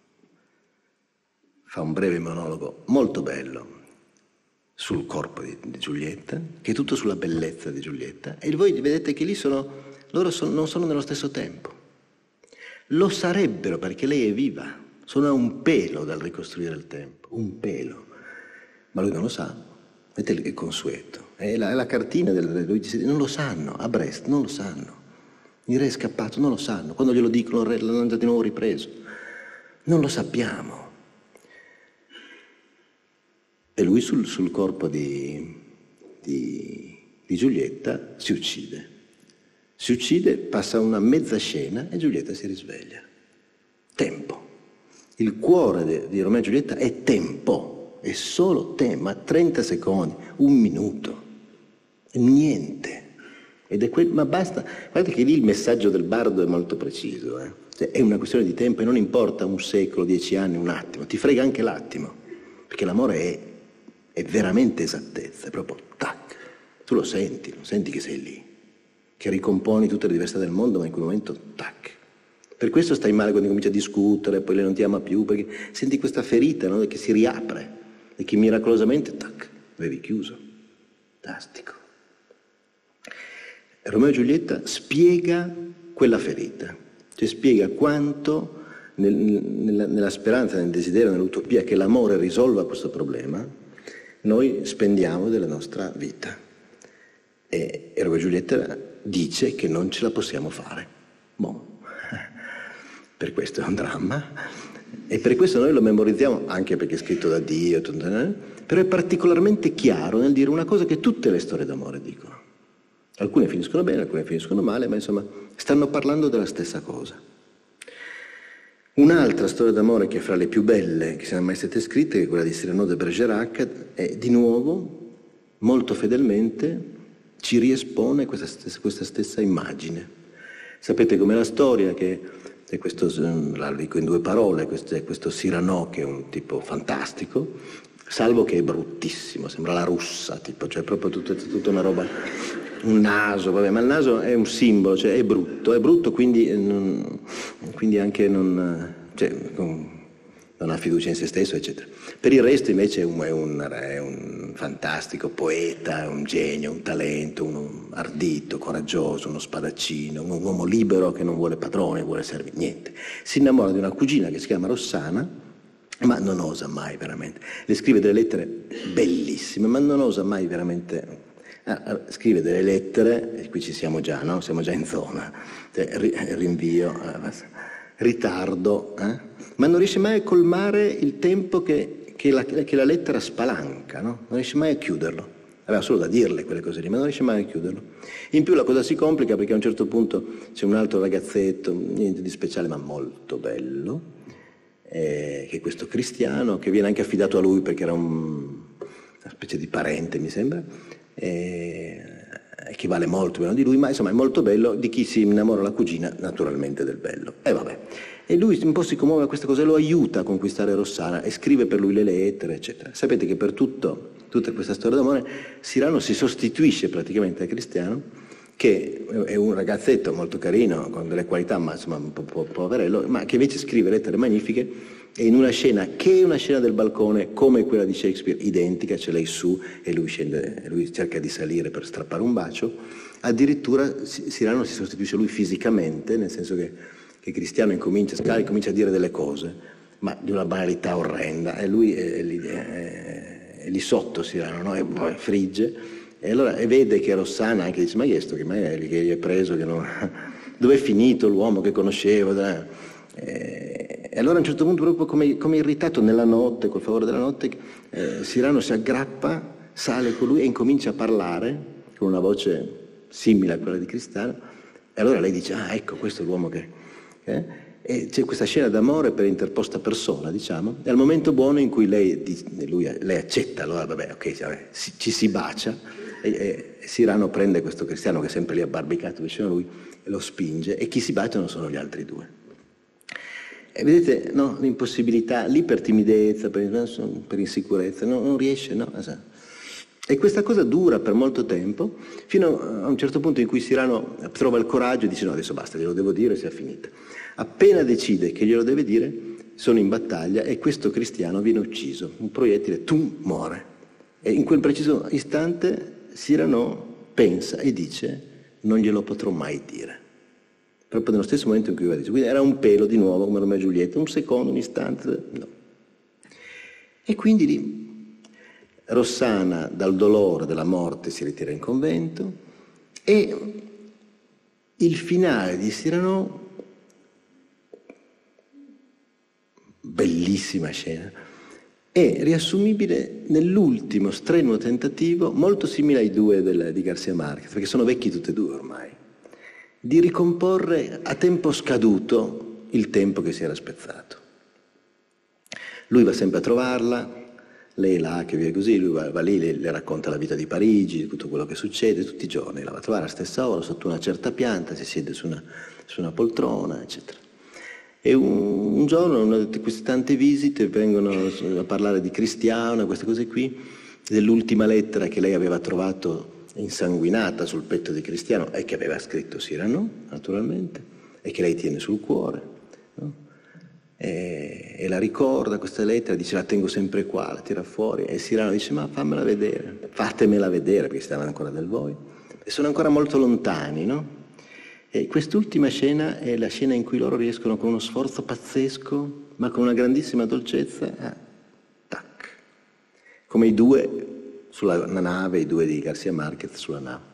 Fa un breve monologo molto bello sul corpo di Giulietta, che è tutto sulla bellezza di Giulietta, e voi vedete che lì non sono nello stesso tempo. Lo sarebbero perché lei è viva, sono a un pelo dal ricostruire il tempo, un pelo, ma lui non lo sa. Vedete il consueto, è la cartina non lo sanno, a Brest non lo sanno, il re è scappato, non lo sanno, quando glielo dicono l'hanno già di nuovo ripreso, non lo sappiamo. E lui sul corpo di Giulietta si uccide. Si uccide, passa una mezza scena e Giulietta si risveglia. Tempo. Il cuore di Romeo e Giulietta è tempo, è solo tempo, ma 30 secondi, un minuto, niente. Ma basta, guardate che lì il messaggio del bardo è molto preciso. Cioè, è una questione di tempo e non importa un secolo, 10 anni, un attimo, ti frega anche l'attimo, perché l'amore è veramente esattezza, è proprio tac, tu lo senti che sei lì, che ricomponi tutte le diversità del mondo, ma in quel momento tac. Per questo stai male quando cominci a discutere, poi lei non ti ama più, perché senti questa ferita, no? Che si riapre e che miracolosamente tac, avevi chiuso. Fantastico. Romeo e Giulietta spiega quella ferita, cioè spiega quanto nella speranza, nel desiderio, nell'utopia che l'amore risolva questo problema, noi spendiamo della nostra vita. E Romeo e Giulietta dice che non ce la possiamo fare. Per questo è un dramma. E per questo noi lo memorizziamo, anche perché è scritto da Dio, però è particolarmente chiaro nel dire una cosa che tutte le storie d'amore dicono. Alcune finiscono bene, alcune finiscono male, ma insomma stanno parlando della stessa cosa. Un'altra storia d'amore che è fra le più belle che siano mai state scritte, che è quella di Cyrano de Bergerac, e di nuovo, molto fedelmente, ci riespone questa stessa immagine. Sapete com'è la storia? Che è questo, la dico in 2 parole, questo Cyrano che è un tipo fantastico, salvo che è bruttissimo, sembra la russa, tipo, cioè proprio tutta una roba, un naso, vabbè, ma il naso è un simbolo, cioè è brutto, quindi anche non ha fiducia in se stesso, eccetera. Per il resto invece è un fantastico poeta, un genio, un talento, uno ardito, coraggioso, uno spadaccino, un uomo libero che non vuole padrone, vuole servire, niente. Si innamora di una cugina che si chiama Rossana, ma non osa mai veramente. Le scrive delle lettere bellissime, ma non osa mai veramente. Scrive delle lettere, e qui ci siamo già, no? Siamo già in zona, rinvio, ritardo, ma non riesce mai a colmare il tempo che la lettera spalanca, no? Non riesce mai a chiuderlo. Aveva solo da dirle quelle cose lì, ma non riesce mai a chiuderlo. In più la cosa si complica perché a un certo punto c'è un altro ragazzetto, niente di speciale, ma molto bello, che è questo cristiano, che viene anche affidato a lui perché era una specie di parente, mi sembra, che vale molto meno di lui, ma insomma è molto bello, di chi si innamora la cugina, naturalmente del bello. E vabbè. E lui un po' si commuove a questa cosa e lo aiuta a conquistare Rossana e scrive per lui le lettere, eccetera. Sapete che per tutta questa storia d'amore Cyrano si sostituisce praticamente a Cristiano, che è un ragazzetto molto carino, con delle qualità, ma insomma un po' poverello, ma che invece scrive lettere magnifiche, e in una scena che è una scena del balcone come quella di Shakespeare, identica, c'è lei su e lui scende, lui cerca di salire per strappare un bacio, addirittura Cyrano si sostituisce a lui fisicamente, nel senso che Cristiano comincia a dire delle cose, ma di una banalità orrenda, e lui è lì sotto Cyrano, no? E poi frigge, e allora vede che Rossana anche dice: ma che è sto, che gli è preso, che non... dove è finito l'uomo che conoscevo? E allora a un certo punto, proprio come irritato nella notte, col favore della notte, Cyrano si aggrappa, sale con lui e incomincia a parlare con una voce simile a quella di Cristiano, E allora lei dice, ah, ecco, questo è l'uomo che... E c'è questa scena d'amore per interposta persona, diciamo, è al momento buono in cui lei accetta, allora vabbè, ok, ci si bacia, e Cyrano prende questo cristiano che è sempre lì abbarbicato vicino a lui e lo spinge, e chi si baciano sono gli altri due. E vedete, no, l'impossibilità, lì per timidezza, per insicurezza, non riesce, no? E questa cosa dura per molto tempo, fino a un certo punto in cui Cyrano trova il coraggio e dice no, adesso basta, glielo devo dire, sia finita. Appena decide che glielo deve dire, sono in battaglia e questo cristiano viene ucciso. Un proiettile, tum, muore. E in quel preciso istante Cyrano pensa e dice non glielo potrò mai dire. Proprio nello stesso momento in cui aveva detto. Quindi era un pelo di nuovo, come Romeo e Giulietta, un secondo, un istante, no. E quindi lì Rossana dal dolore della morte si ritira in convento e il finale di Cyrano, bellissima scena, è riassumibile nell'ultimo strenuo tentativo, molto simile ai due di García Márquez, perché sono vecchi tutti e due ormai, di ricomporre a tempo scaduto il tempo che si era spezzato. Lui va sempre a trovarla, lei è là che vive così, lui va lì, le racconta la vita di Parigi, tutto quello che succede tutti i giorni, la va a trovare alla stessa ora, sotto una certa pianta, si siede su una poltrona, eccetera. E un giorno, queste tante visite, vengono a parlare di Cristiano, queste cose qui, dell'ultima lettera che lei aveva trovato insanguinata sul petto di Cristiano e che aveva scritto Cyrano, naturalmente, e che lei tiene sul cuore, no? E la ricorda questa lettera, dice la tengo sempre qua, la tira fuori e Cyrano dice ma fatemela vedere, perché stavano ancora del voi e sono ancora molto lontani, no? E quest'ultima scena è la scena in cui loro riescono con uno sforzo pazzesco, ma con una grandissima dolcezza, tac, come i due sulla nave, i due di García Márquez sulla nave.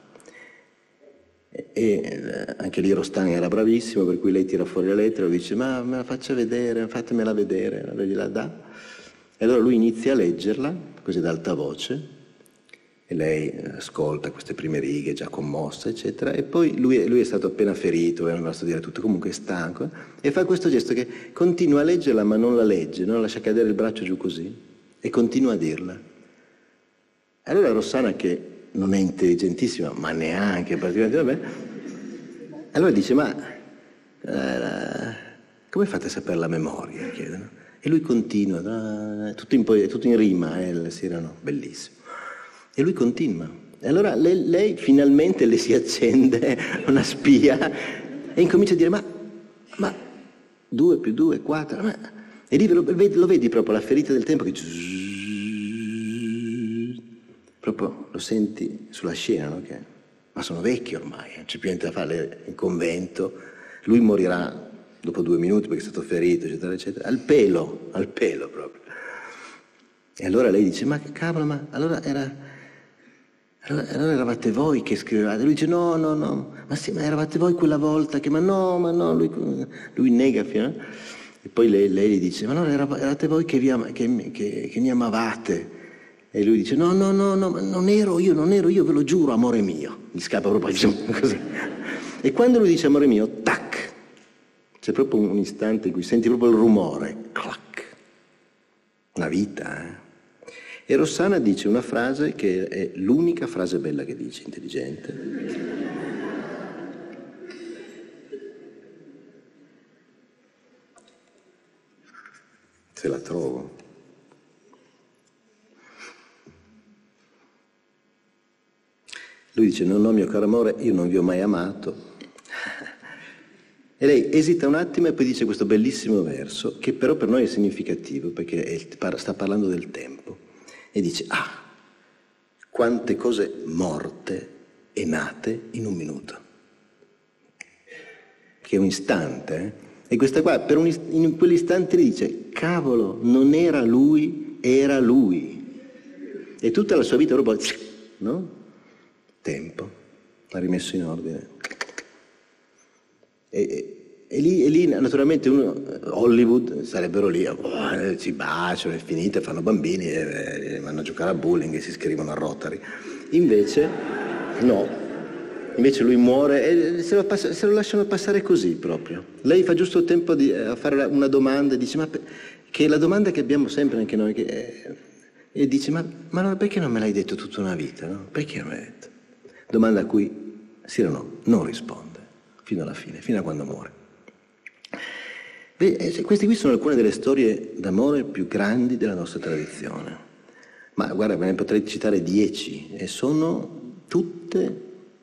E anche lì Rostand era bravissimo, per cui lei tira fuori la lettera e dice ma me la faccia vedere, fatemela vedere, allora gliela dà. E allora lui inizia a leggerla, così ad alta voce, e lei ascolta queste prime righe già commossa, eccetera, e poi lui è stato appena ferito, è rimasto a dire tutto, comunque è stanco, e fa questo gesto che continua a leggerla ma non la legge, non lascia cadere il braccio giù così, e continua a dirla. Allora Rossana, che non è intelligentissima, ma neanche particolarmente, vabbè, allora dice, ma come fate a sapere la memoria? Chiedono. E lui continua, tutto in rima, il Cyrano, bellissimo. E lui continua. E allora lei finalmente le si accende una spia e incomincia a dire, ma 2 più 2, 4, e lì lo vedi proprio la ferita del tempo che proprio lo senti sulla scena, no? Ma sono vecchi ormai, non c'è più niente da fare in convento, lui morirà dopo 2 minuti perché è stato ferito, eccetera, eccetera, al pelo proprio. E allora lei dice, ma che cavolo, ma allora eravate voi che scrivevate? Lui dice, no, ma sì, ma eravate voi quella volta che, ma no, lui nega fino. E poi lei gli dice, ma allora eravate voi che mi amavate? E lui dice, no, non ero io, ve lo giuro, amore mio. Gli scappa proprio, diciamo, così. E quando lui dice amore mio, tac, c'è proprio un istante in cui senti proprio il rumore, clac, una vita, E Rossana dice una frase che è l'unica frase bella che dice, intelligente. Se la trovo. Lui dice, no, mio caro amore, io non vi ho mai amato. E lei esita un attimo e poi dice questo bellissimo verso, che però per noi è significativo, perché sta parlando del tempo. E dice, quante cose morte e nate in un minuto. Che è un istante, E questa qua, in quell'istante lì dice, cavolo, non era lui, era lui. E tutta la sua vita proprio, no? Tempo, l'ha rimesso in ordine. E lì naturalmente Hollywood sarebbero lì, si baciano, è finita, fanno bambini, vanno a giocare a bowling e si iscrivono a Rotary. Invece no, Invece lui muore e se lo lasciano passare così proprio. Lei fa giusto il tempo a fare una domanda e dice, che è la domanda che abbiamo sempre anche noi, e dice, ma perché non me l'hai detto tutta una vita? No? Perché non me l'hai detto? Domanda a cui Cyrano non risponde, fino alla fine, fino a quando muore. Queste qui sono alcune delle storie d'amore più grandi della nostra tradizione. Ma guarda, ve ne potrei citare 10, e sono tutte,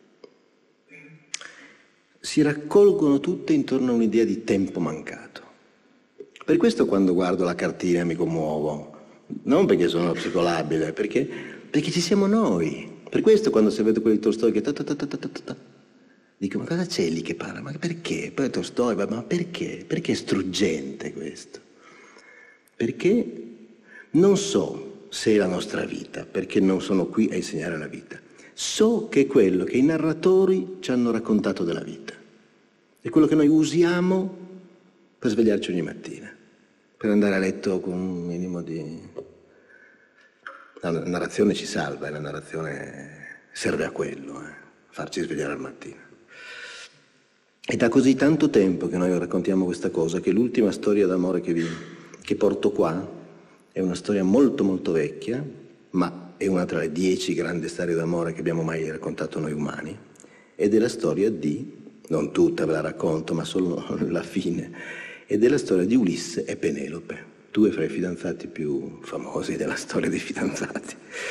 si raccolgono tutte intorno a un'idea di tempo mancato. Per questo quando guardo la cartina mi commuovo, non perché sono psicolabile, perché ci siamo noi. Per questo quando si vede quelli Tolstoi che dico, ma cosa c'è lì che parla? Ma perché? Poi Tolstoi, ma perché? Perché è struggente questo? Perché non so se è la nostra vita, perché non sono qui a insegnare la vita. So che è quello che i narratori ci hanno raccontato della vita. È quello che noi usiamo per svegliarci ogni mattina, per andare a letto con un minimo di... La narrazione ci salva, e la narrazione serve a quello, farci svegliare al mattino. E da così tanto tempo che noi raccontiamo questa cosa, che l'ultima storia d'amore che porto qua è una storia molto molto vecchia, ma è una tra le 10 grandi storie d'amore che abbiamo mai raccontato noi umani, ed è la storia di, non tutta ve la racconto, ma solo la fine, ed è la storia di Ulisse e Penelope, 2 fra i fidanzati più famosi della storia dei fidanzati.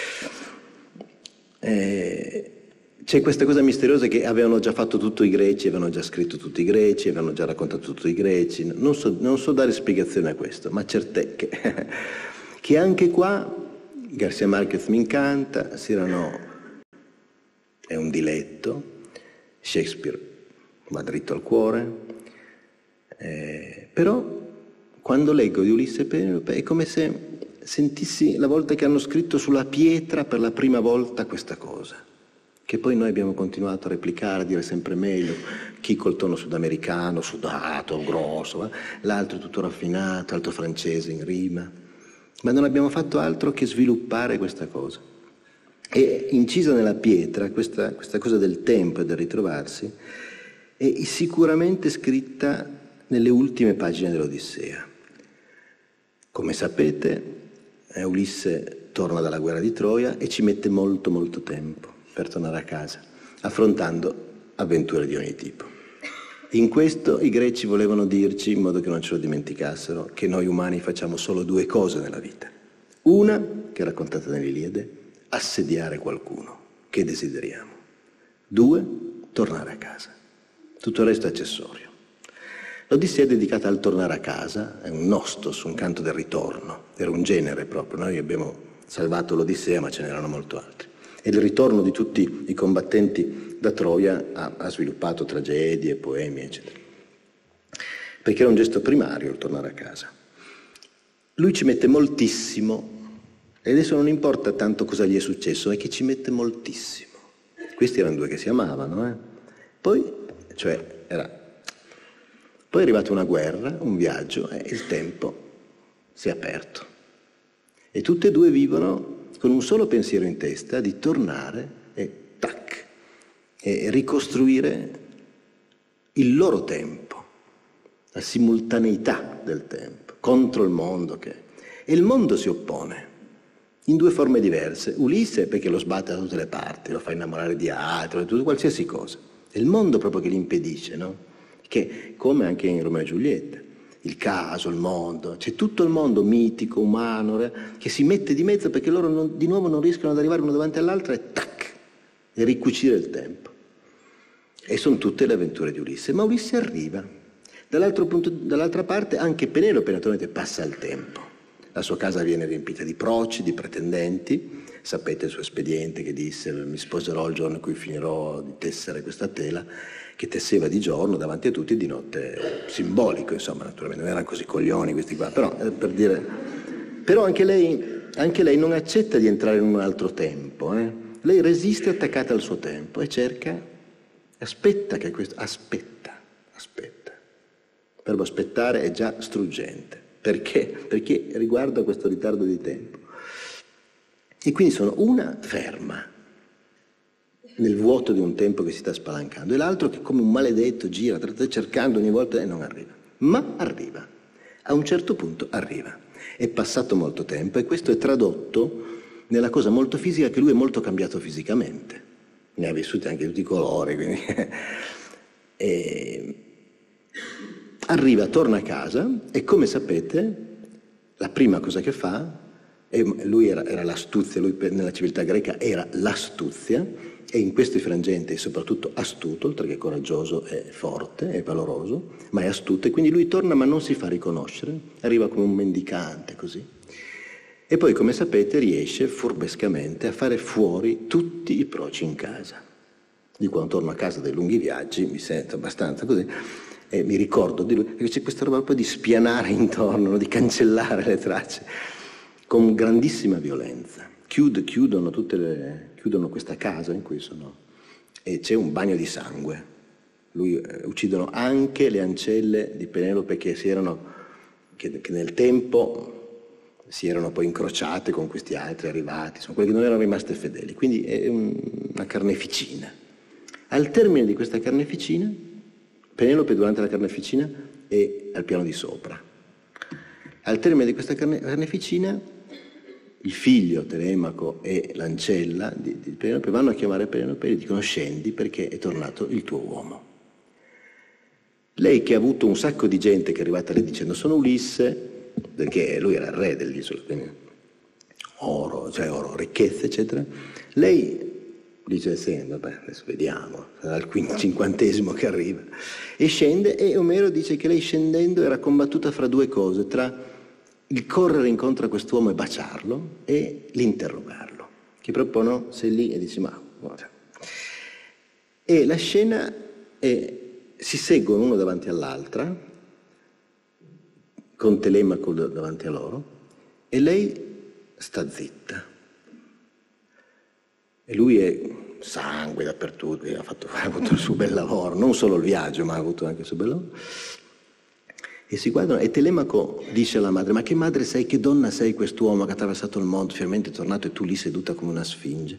C'è questa cosa misteriosa che avevano già fatto tutto i greci, avevano già scritto tutti i greci, avevano già raccontato tutto i greci. Non so dare spiegazione a questo, ma certo che anche qua García Márquez mi incanta, Cyrano è un diletto, Shakespeare va dritto al cuore, però quando leggo di Ulisse e Penelope è come se sentissi la volta che hanno scritto sulla pietra per la prima volta questa cosa, che poi noi abbiamo continuato a replicare, a dire sempre meglio, chi col tono sudamericano, sudato, grosso, l'altro tutto raffinato, alto francese in rima, ma non abbiamo fatto altro che sviluppare questa cosa. E incisa nella pietra questa cosa del tempo e del ritrovarsi è sicuramente scritta nelle ultime pagine dell'Odissea. Come sapete, Ulisse torna dalla guerra di Troia e ci mette molto molto tempo per tornare a casa, affrontando avventure di ogni tipo. In questo i greci volevano dirci, in modo che non ce lo dimenticassero, che noi umani facciamo solo 2 cose nella vita. Una, che è raccontata nell'Iliade, assediare qualcuno che desideriamo. 2, tornare a casa. Tutto il resto è accessorio. L'Odissea è dedicata al tornare a casa, è un nostos, un canto del ritorno, era un genere proprio. Noi abbiamo salvato l'Odissea, ma ce n'erano molto altri. E il ritorno di tutti i combattenti da Troia ha sviluppato tragedie, poemi, eccetera. Perché era un gesto primario il tornare a casa. Lui ci mette moltissimo, e adesso non importa tanto cosa gli è successo, è che ci mette moltissimo. Questi erano 2 che si amavano, Poi è arrivata una guerra, un viaggio, e il tempo si è aperto. E tutte e 2 vivono con un solo pensiero in testa di tornare e ricostruire il loro tempo, la simultaneità del tempo, contro il mondo E il mondo si oppone in 2 forme diverse. Ulisse perché lo sbatte da tutte le parti, lo fa innamorare di altro, di tutto, qualsiasi cosa. È il mondo proprio che gli impedisce, no? Che, come anche in Romeo e Giulietta, il caso, il mondo, c'è tutto il mondo mitico, umano, che si mette di mezzo perché loro di nuovo non riescono ad arrivare uno davanti all'altro e ricucire il tempo. E sono tutte le avventure di Ulisse. Ma Ulisse arriva. Dall'altra parte anche Penelope naturalmente passa il tempo. La sua casa viene riempita di proci, di pretendenti. Sapete il suo espediente che disse: mi sposerò il giorno in cui finirò di tessere questa tela, che tesseva di giorno davanti a tutti e di notte, simbolico, insomma, naturalmente non erano così coglioni questi qua, però per dire. Però anche lei non accetta di entrare in un altro tempo, Lei resiste attaccata al suo tempo e aspetta che questo, aspetta. Il verbo aspettare è già struggente. Perché? Perché riguarda questo ritardo di tempo. E quindi sono una ferma, nel vuoto di un tempo che si sta spalancando, e l'altro che come un maledetto gira, cercando ogni volta e non arriva. Ma arriva, a un certo punto arriva. È passato molto tempo e questo è tradotto nella cosa molto fisica che lui è molto cambiato fisicamente. Ne ha vissuti anche tutti i colori, quindi... Arriva, torna a casa e, come sapete, la prima cosa che fa, e lui era l'astuzia, lui nella civiltà greca era l'astuzia, e in questo frangente è soprattutto astuto, oltre che coraggioso, è forte, è valoroso, ma è astuto, e quindi lui torna ma non si fa riconoscere, arriva come un mendicante così. E poi, come sapete, riesce furbescamente a fare fuori tutti i proci in casa. Io quando torno a casa dai lunghi viaggi mi sento abbastanza così, e mi ricordo di lui, perché c'è questa roba poi di spianare intorno, no? Di cancellare le tracce, con grandissima violenza. Chiudono questa casa in cui sono, e c'è un bagno di sangue. Uccidono anche le ancelle di Penelope che nel tempo si erano poi incrociate con questi altri arrivati, sono quelli che non erano rimaste fedeli. Quindi è una carneficina. Al termine di questa carneficina, Penelope durante la carneficina è al piano di sopra. Al termine di questa carneficina, il figlio Telemaco e l'ancella di Penelope vanno a chiamare Penelope e gli dicono: scendi perché è tornato il tuo uomo. Lei, che ha avuto un sacco di gente che è arrivata lì dicendo sono Ulisse, perché lui era il re dell'isola, quindi oro, ricchezze, eccetera, lei dice sì, vabbè, adesso vediamo, sarà il 50° che arriva, e scende, e Omero dice che lei scendendo era combattuta fra due cose, tra il correre incontro a quest'uomo e baciarlo e l'interrogarlo, che proprio sei lì e dici ma... E la scena si seguono uno davanti all'altra, con Telemaco davanti a loro, e lei sta zitta. E lui è sangue dappertutto, ha avuto il suo bel lavoro, non solo il viaggio, ma ha avuto anche il suo bel lavoro. E si guardano, e Telemaco dice alla madre: ma che madre sei, che donna sei quest'uomo che ha attraversato il mondo, finalmente è tornato e tu lì seduta come una sfinge.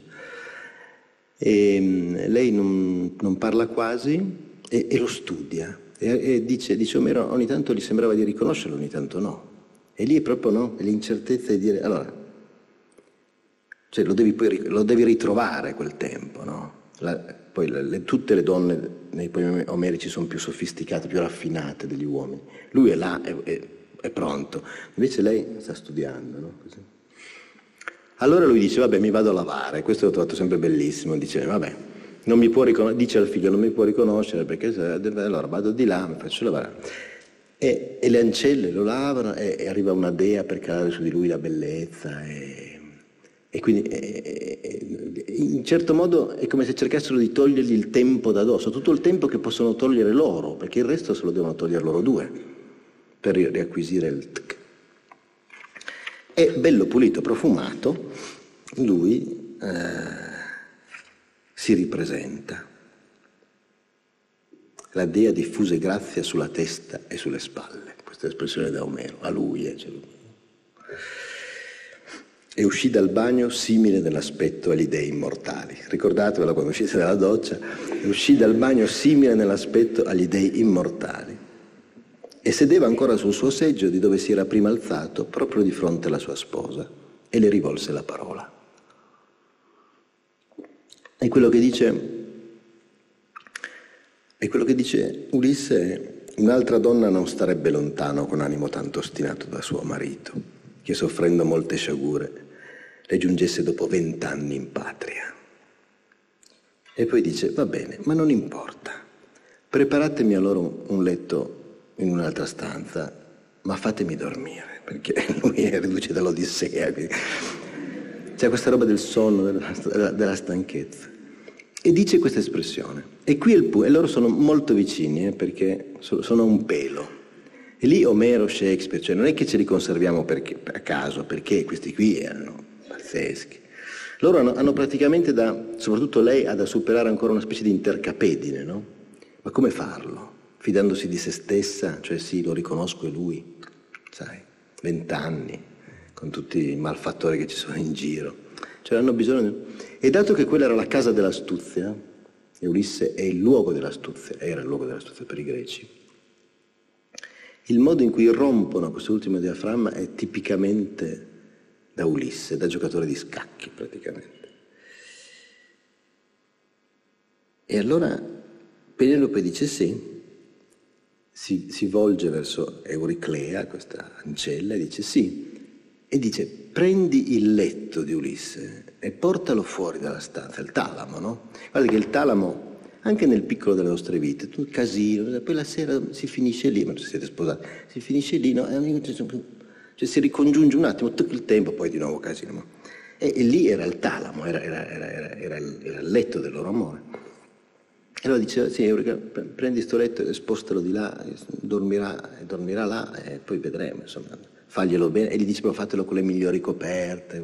E lei non parla quasi e lo studia. E dice Omero, ogni tanto gli sembrava di riconoscerlo, ogni tanto no. E lì è proprio no, è l'incertezza di dire, allora, cioè lo devi ritrovare quel tempo, no? Poi tutte le donne nei poemi omerici sono più sofisticate, più raffinate degli uomini. Lui è là, è pronto. Invece lei sta studiando, no? Così. Allora lui dice, vabbè, mi vado a lavare. Questo l'ho trovato sempre bellissimo. Dice, vabbè, non mi può dice al figlio, non mi può riconoscere perché allora vado di là, mi faccio lavare. E le ancelle lo lavano e arriva una dea per calare su di lui la bellezza e quindi in certo modo è come se cercassero di togliergli il tempo da addosso, tutto il tempo che possono togliere loro, perché il resto se lo devono togliere loro due per riacquisire il tc. E bello pulito, profumato, lui si ripresenta. La dea diffuse grazia sulla testa e sulle spalle, questa espressione da Omero, a lui. E uscì dal bagno simile nell'aspetto agli dei immortali. Ricordatevelo quando uscite dalla doccia. Uscì dal bagno simile nell'aspetto agli dei immortali. E sedeva ancora sul suo seggio di dove si era prima alzato, proprio di fronte alla sua sposa, e le rivolse la parola. E quello che dice Ulisse è: un'altra donna non starebbe lontano con animo tanto ostinato da suo marito, che soffrendo molte sciagure le giungesse dopo 20 anni in patria. E poi dice, va bene, ma non importa, preparatemi allora un letto in un'altra stanza, ma fatemi dormire, perché lui è riduce dall'Odissea, c'è questa roba del sonno, della stanchezza. E dice questa espressione. E qui e loro sono molto vicini, perché sono un pelo. E lì Omero, Shakespeare, cioè non è che ce li conserviamo a caso, perché questi qui erano pazzeschi. Loro hanno praticamente soprattutto lei, ha da superare ancora una specie di intercapedine, no? Ma come farlo? Fidandosi di se stessa, cioè sì, lo riconosco, è lui, sai, 20 anni, con tutti i malfattori che ci sono in giro. Cioè hanno bisogno. E dato che quella era la casa dell'astuzia, e Ulisse è il luogo dell'astuzia, era il luogo dell'astuzia per i greci, il modo in cui rompono quest'ultimo diaframma è tipicamente da Ulisse, da giocatore di scacchi praticamente. E allora Penelope dice sì, si volge verso Euriclea, questa ancella, e dice sì, e dice prendi il letto di Ulisse e portalo fuori dalla stanza, il talamo, no? Guarda che il talamo, anche nel piccolo delle nostre vite, tu casino, poi la sera si finisce lì, ma se siete sposati, si finisce lì, no? Cioè si ricongiunge un attimo tutto il tempo, poi di nuovo casino. No? E lì era il talamo, era il letto del loro amore. E allora diceva, sì, Eureka, prendi sto letto e spostalo di là, dormirà là e poi vedremo, insomma, faglielo bene. E gli diceva, fatelo con le migliori coperte.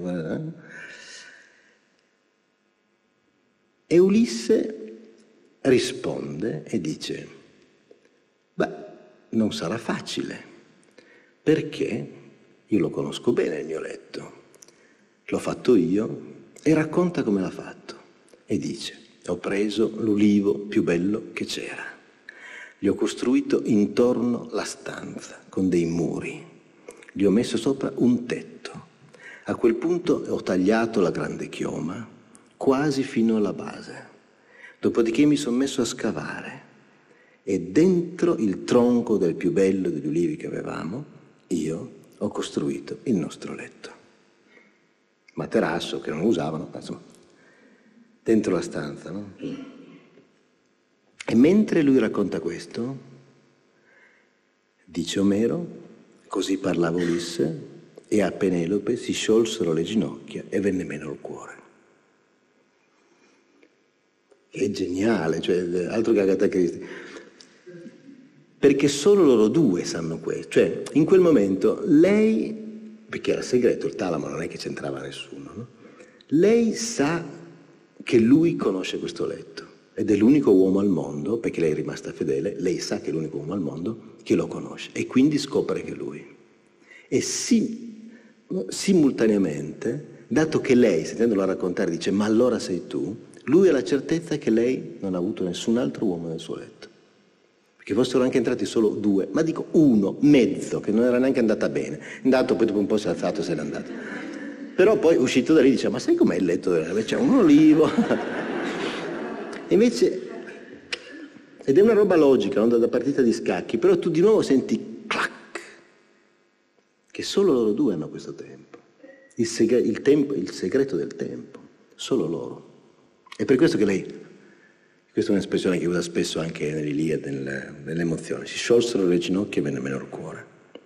E Ulisse risponde e dice, beh, non sarà facile, perché io lo conosco bene il mio letto, l'ho fatto io, e racconta come l'ha fatto. E dice, ho preso l'ulivo più bello che c'era, gli ho costruito intorno la stanza con dei muri, gli ho messo sopra un tetto, a quel punto ho tagliato la grande chioma quasi fino alla base, dopodiché mi sono messo a scavare e dentro il tronco del più bello degli ulivi che avevamo io ho costruito il nostro letto, materasso che non usavano, insomma, dentro la stanza, no? E mentre lui racconta questo, dice Omero, così parlava Ulisse, e a Penelope si sciolsero le ginocchia e venne meno il cuore. È geniale, cioè, altro che Agatha Christie. Perché solo loro due sanno questo. Cioè, in quel momento, lei, perché era segreto, il talamo non è che c'entrava nessuno, no? Lei sa che lui conosce questo letto ed è l'unico uomo al mondo, perché lei è rimasta fedele, lei sa che è l'unico uomo al mondo che lo conosce e quindi scopre che è lui. E simultaneamente, dato che lei, sentendolo raccontare, dice ma allora sei tu, lui ha la certezza che lei non ha avuto nessun altro uomo nel suo letto. Perché fossero anche entrati solo due, ma dico uno, mezzo, che non era neanche andata bene. È andato, poi dopo un po' si è alzato e se n'è andato. Però poi uscito da lì dice, ma sai com'è il letto? C'è un olivo. Invece, ed è una roba logica, non da partita di scacchi, però tu di nuovo senti clac, che solo loro due hanno questo tempo. Il segreto del tempo, solo loro. È per questo che lei, questa è un'espressione che usa spesso anche nell'Iliade, nelle emozioni, si sciolsero le ginocchia e venne meno il cuore.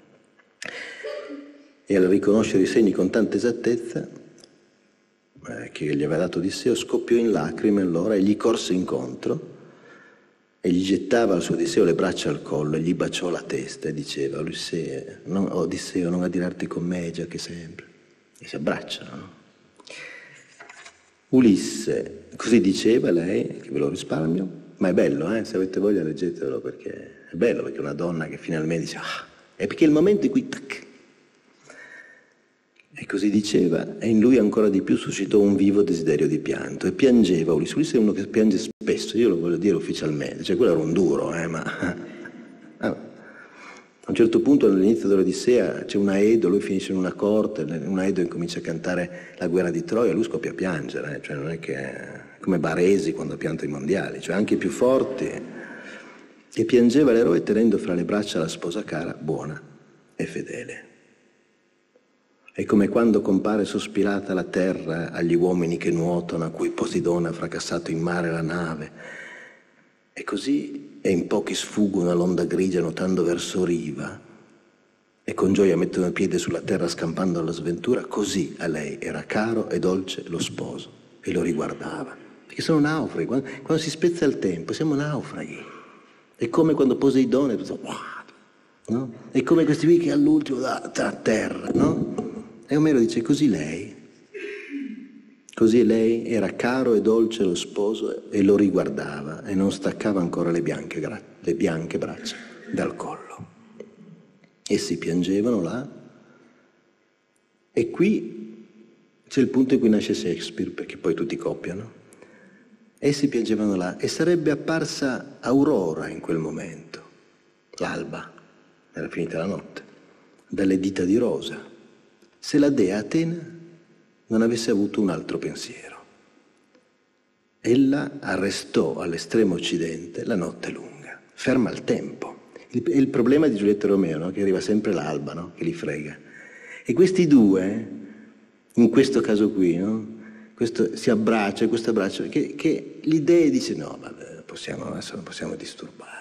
E al riconoscere i segni con tanta esattezza che gli aveva dato Odisseo, scoppiò in lacrime allora e gli corse incontro e gli gettava al suo Odisseo le braccia al collo e gli baciò la testa e diceva, Odisseo, non adirarti con me, già che sempre. E si abbracciano, no? Ulisse, così diceva lei, che ve lo risparmio, ma è bello, se avete voglia leggetelo, perché è bello, perché è una donna che finalmente dice, è perché è il momento in cui, tac, e così diceva, e in lui ancora di più suscitò un vivo desiderio di pianto, e piangeva Ulisse. Ulisse è uno che piange spesso, io lo voglio dire ufficialmente, cioè quello era un duro, ma... A un certo punto all'inizio dell'Odissea c'è un Aedo, lui finisce in una corte, un Aedo incomincia a cantare la guerra di Troia, lui scoppia a piangere, cioè non è che è come Baresi quando ha pianto i mondiali, cioè anche i più forti. E piangeva l'eroe tenendo fra le braccia la sposa cara, buona e fedele. È come quando compare sospirata la terra agli uomini che nuotano, a cui Poseidone ha fracassato in mare la nave. E così e in pochi sfuggono all'onda grigia nuotando verso riva e con gioia mettono il piede sulla terra scampando alla sventura, così a lei era caro e dolce lo sposo e lo riguardava. Perché sono naufraghi, quando si spezza il tempo siamo naufraghi. È come quando Poseidone, no? È come questi qui che all'ultimo da terra, no? E Omero dice, così lei era caro e dolce lo sposo e lo riguardava e non staccava ancora le bianche braccia dal collo. Essi piangevano là e qui C'è il punto in cui nasce Shakespeare, perché poi tutti copiano. Essi piangevano là e sarebbe apparsa Aurora in quel momento, l'alba, era finita la notte, dalle dita di rosa, se la dea Atena non avesse avuto un altro pensiero. Ella arrestò all'estremo occidente la notte lunga, ferma il tempo. Il problema di Giulietta e Romeo, no? Che arriva sempre l'alba, no? Che li frega. E questi due, in questo caso qui, no? Si abbraccia, questo abbraccio, che l'idea dice no, vabbè, adesso non possiamo disturbare.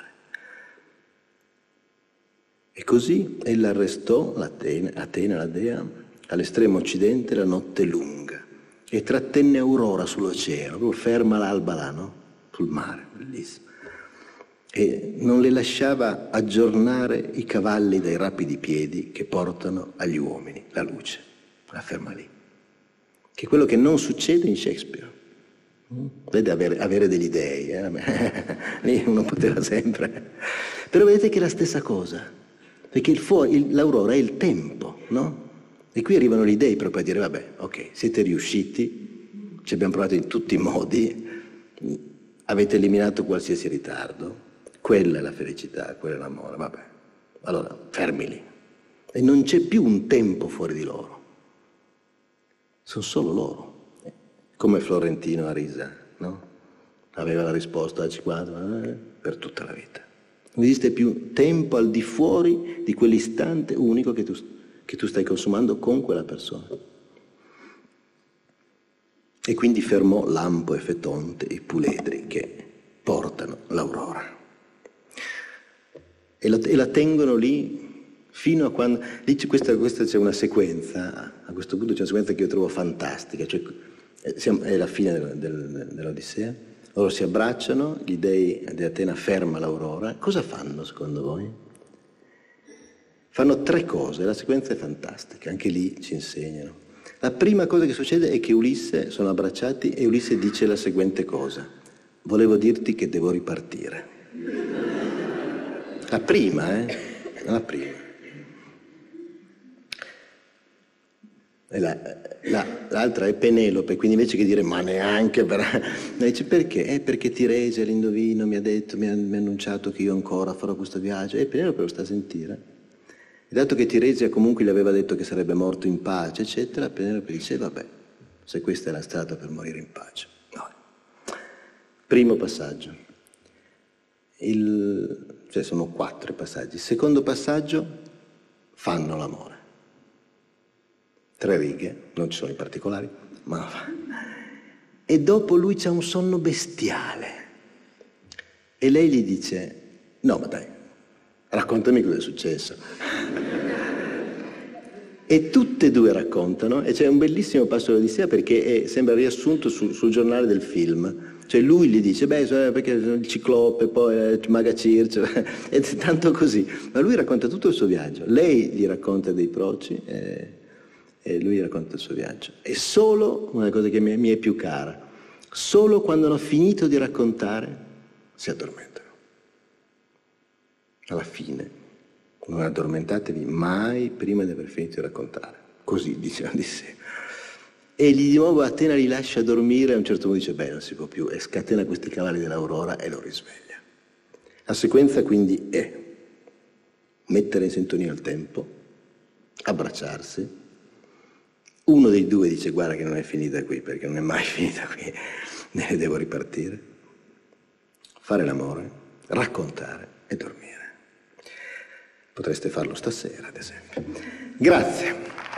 E così ella arrestò Atena, la dea, all'estremo occidente la notte lunga e trattenne Aurora sull'oceano, proprio ferma l'alba là, no? Sul mare, bellissimo. E non le lasciava aggiornare i cavalli dai rapidi piedi che portano agli uomini la luce, la ferma lì. Che è quello che non succede in Shakespeare. Vede avere degli dei, lì uno poteva sempre. Però vedete che è la stessa cosa, perché l'Aurora è il tempo, no? E qui arrivano gli dei proprio a dire, vabbè, ok, siete riusciti, ci abbiamo provato in tutti i modi, avete eliminato qualsiasi ritardo, quella è la felicità, quello è l'amore, vabbè. Allora, fermi lì. E non c'è più un tempo fuori di loro. Sono solo loro. Come Florentino a Risa, no? Aveva la risposta a 50 per tutta la vita. Non esiste più tempo al di fuori di quell'istante unico che tu stai consumando con quella persona. E quindi fermò Lampo e Fetonte, i puledri che portano l'Aurora. E la tengono lì fino a quando... Lì questa c'è una sequenza, a questo punto c'è una sequenza che io trovo fantastica, cioè è la fine dell'Odissea, loro si abbracciano, gli dei di Atena ferma l'Aurora. Cosa fanno secondo voi? Fanno 3 cose, la sequenza è fantastica, anche lì ci insegnano. La prima cosa che succede è che Ulisse, sono abbracciati e Ulisse dice la seguente cosa: volevo dirti che devo ripartire. La prima, la prima. E l'altra è Penelope, quindi invece che dire ma neanche dice perché? Perché Tiresi all'indovino mi ha annunciato che io ancora farò questo viaggio, e Penelope lo sta a sentire. E dato che Tiresia comunque gli aveva detto che sarebbe morto in pace, eccetera, Penelope dice vabbè, se questa è la strada per morire in pace. No. Primo passaggio. Cioè sono 4 passaggi. Secondo passaggio, fanno l'amore. 3 righe, non ci sono i particolari, ma e dopo lui c'ha un sonno bestiale. E lei gli dice, no ma dai, raccontami cosa è successo. E tutte e 2 raccontano, e c'è un bellissimo passo dell'Odissea perché sembra riassunto sul giornale del film. Cioè lui gli dice, perché il ciclope, poi Maga Circe, è tanto così. Ma lui racconta tutto il suo viaggio. Lei gli racconta dei proci e lui racconta il suo viaggio. E solo, una cosa che mi è più cara, solo quando hanno finito di raccontare si addormentano. Alla fine. Non addormentatevi mai prima di aver finito di raccontare. Così dice Odissea. E di nuovo Atena li lascia dormire, a un certo punto dice, non si può più, e scatena questi cavalli dell'Aurora e lo risveglia. La sequenza quindi è mettere in sintonia il tempo, abbracciarsi. Uno dei 2 dice, guarda che non è finita qui, perché non è mai finita qui, ne devo ripartire. Fare l'amore, raccontare e dormire. Potreste farlo stasera, ad esempio. Grazie.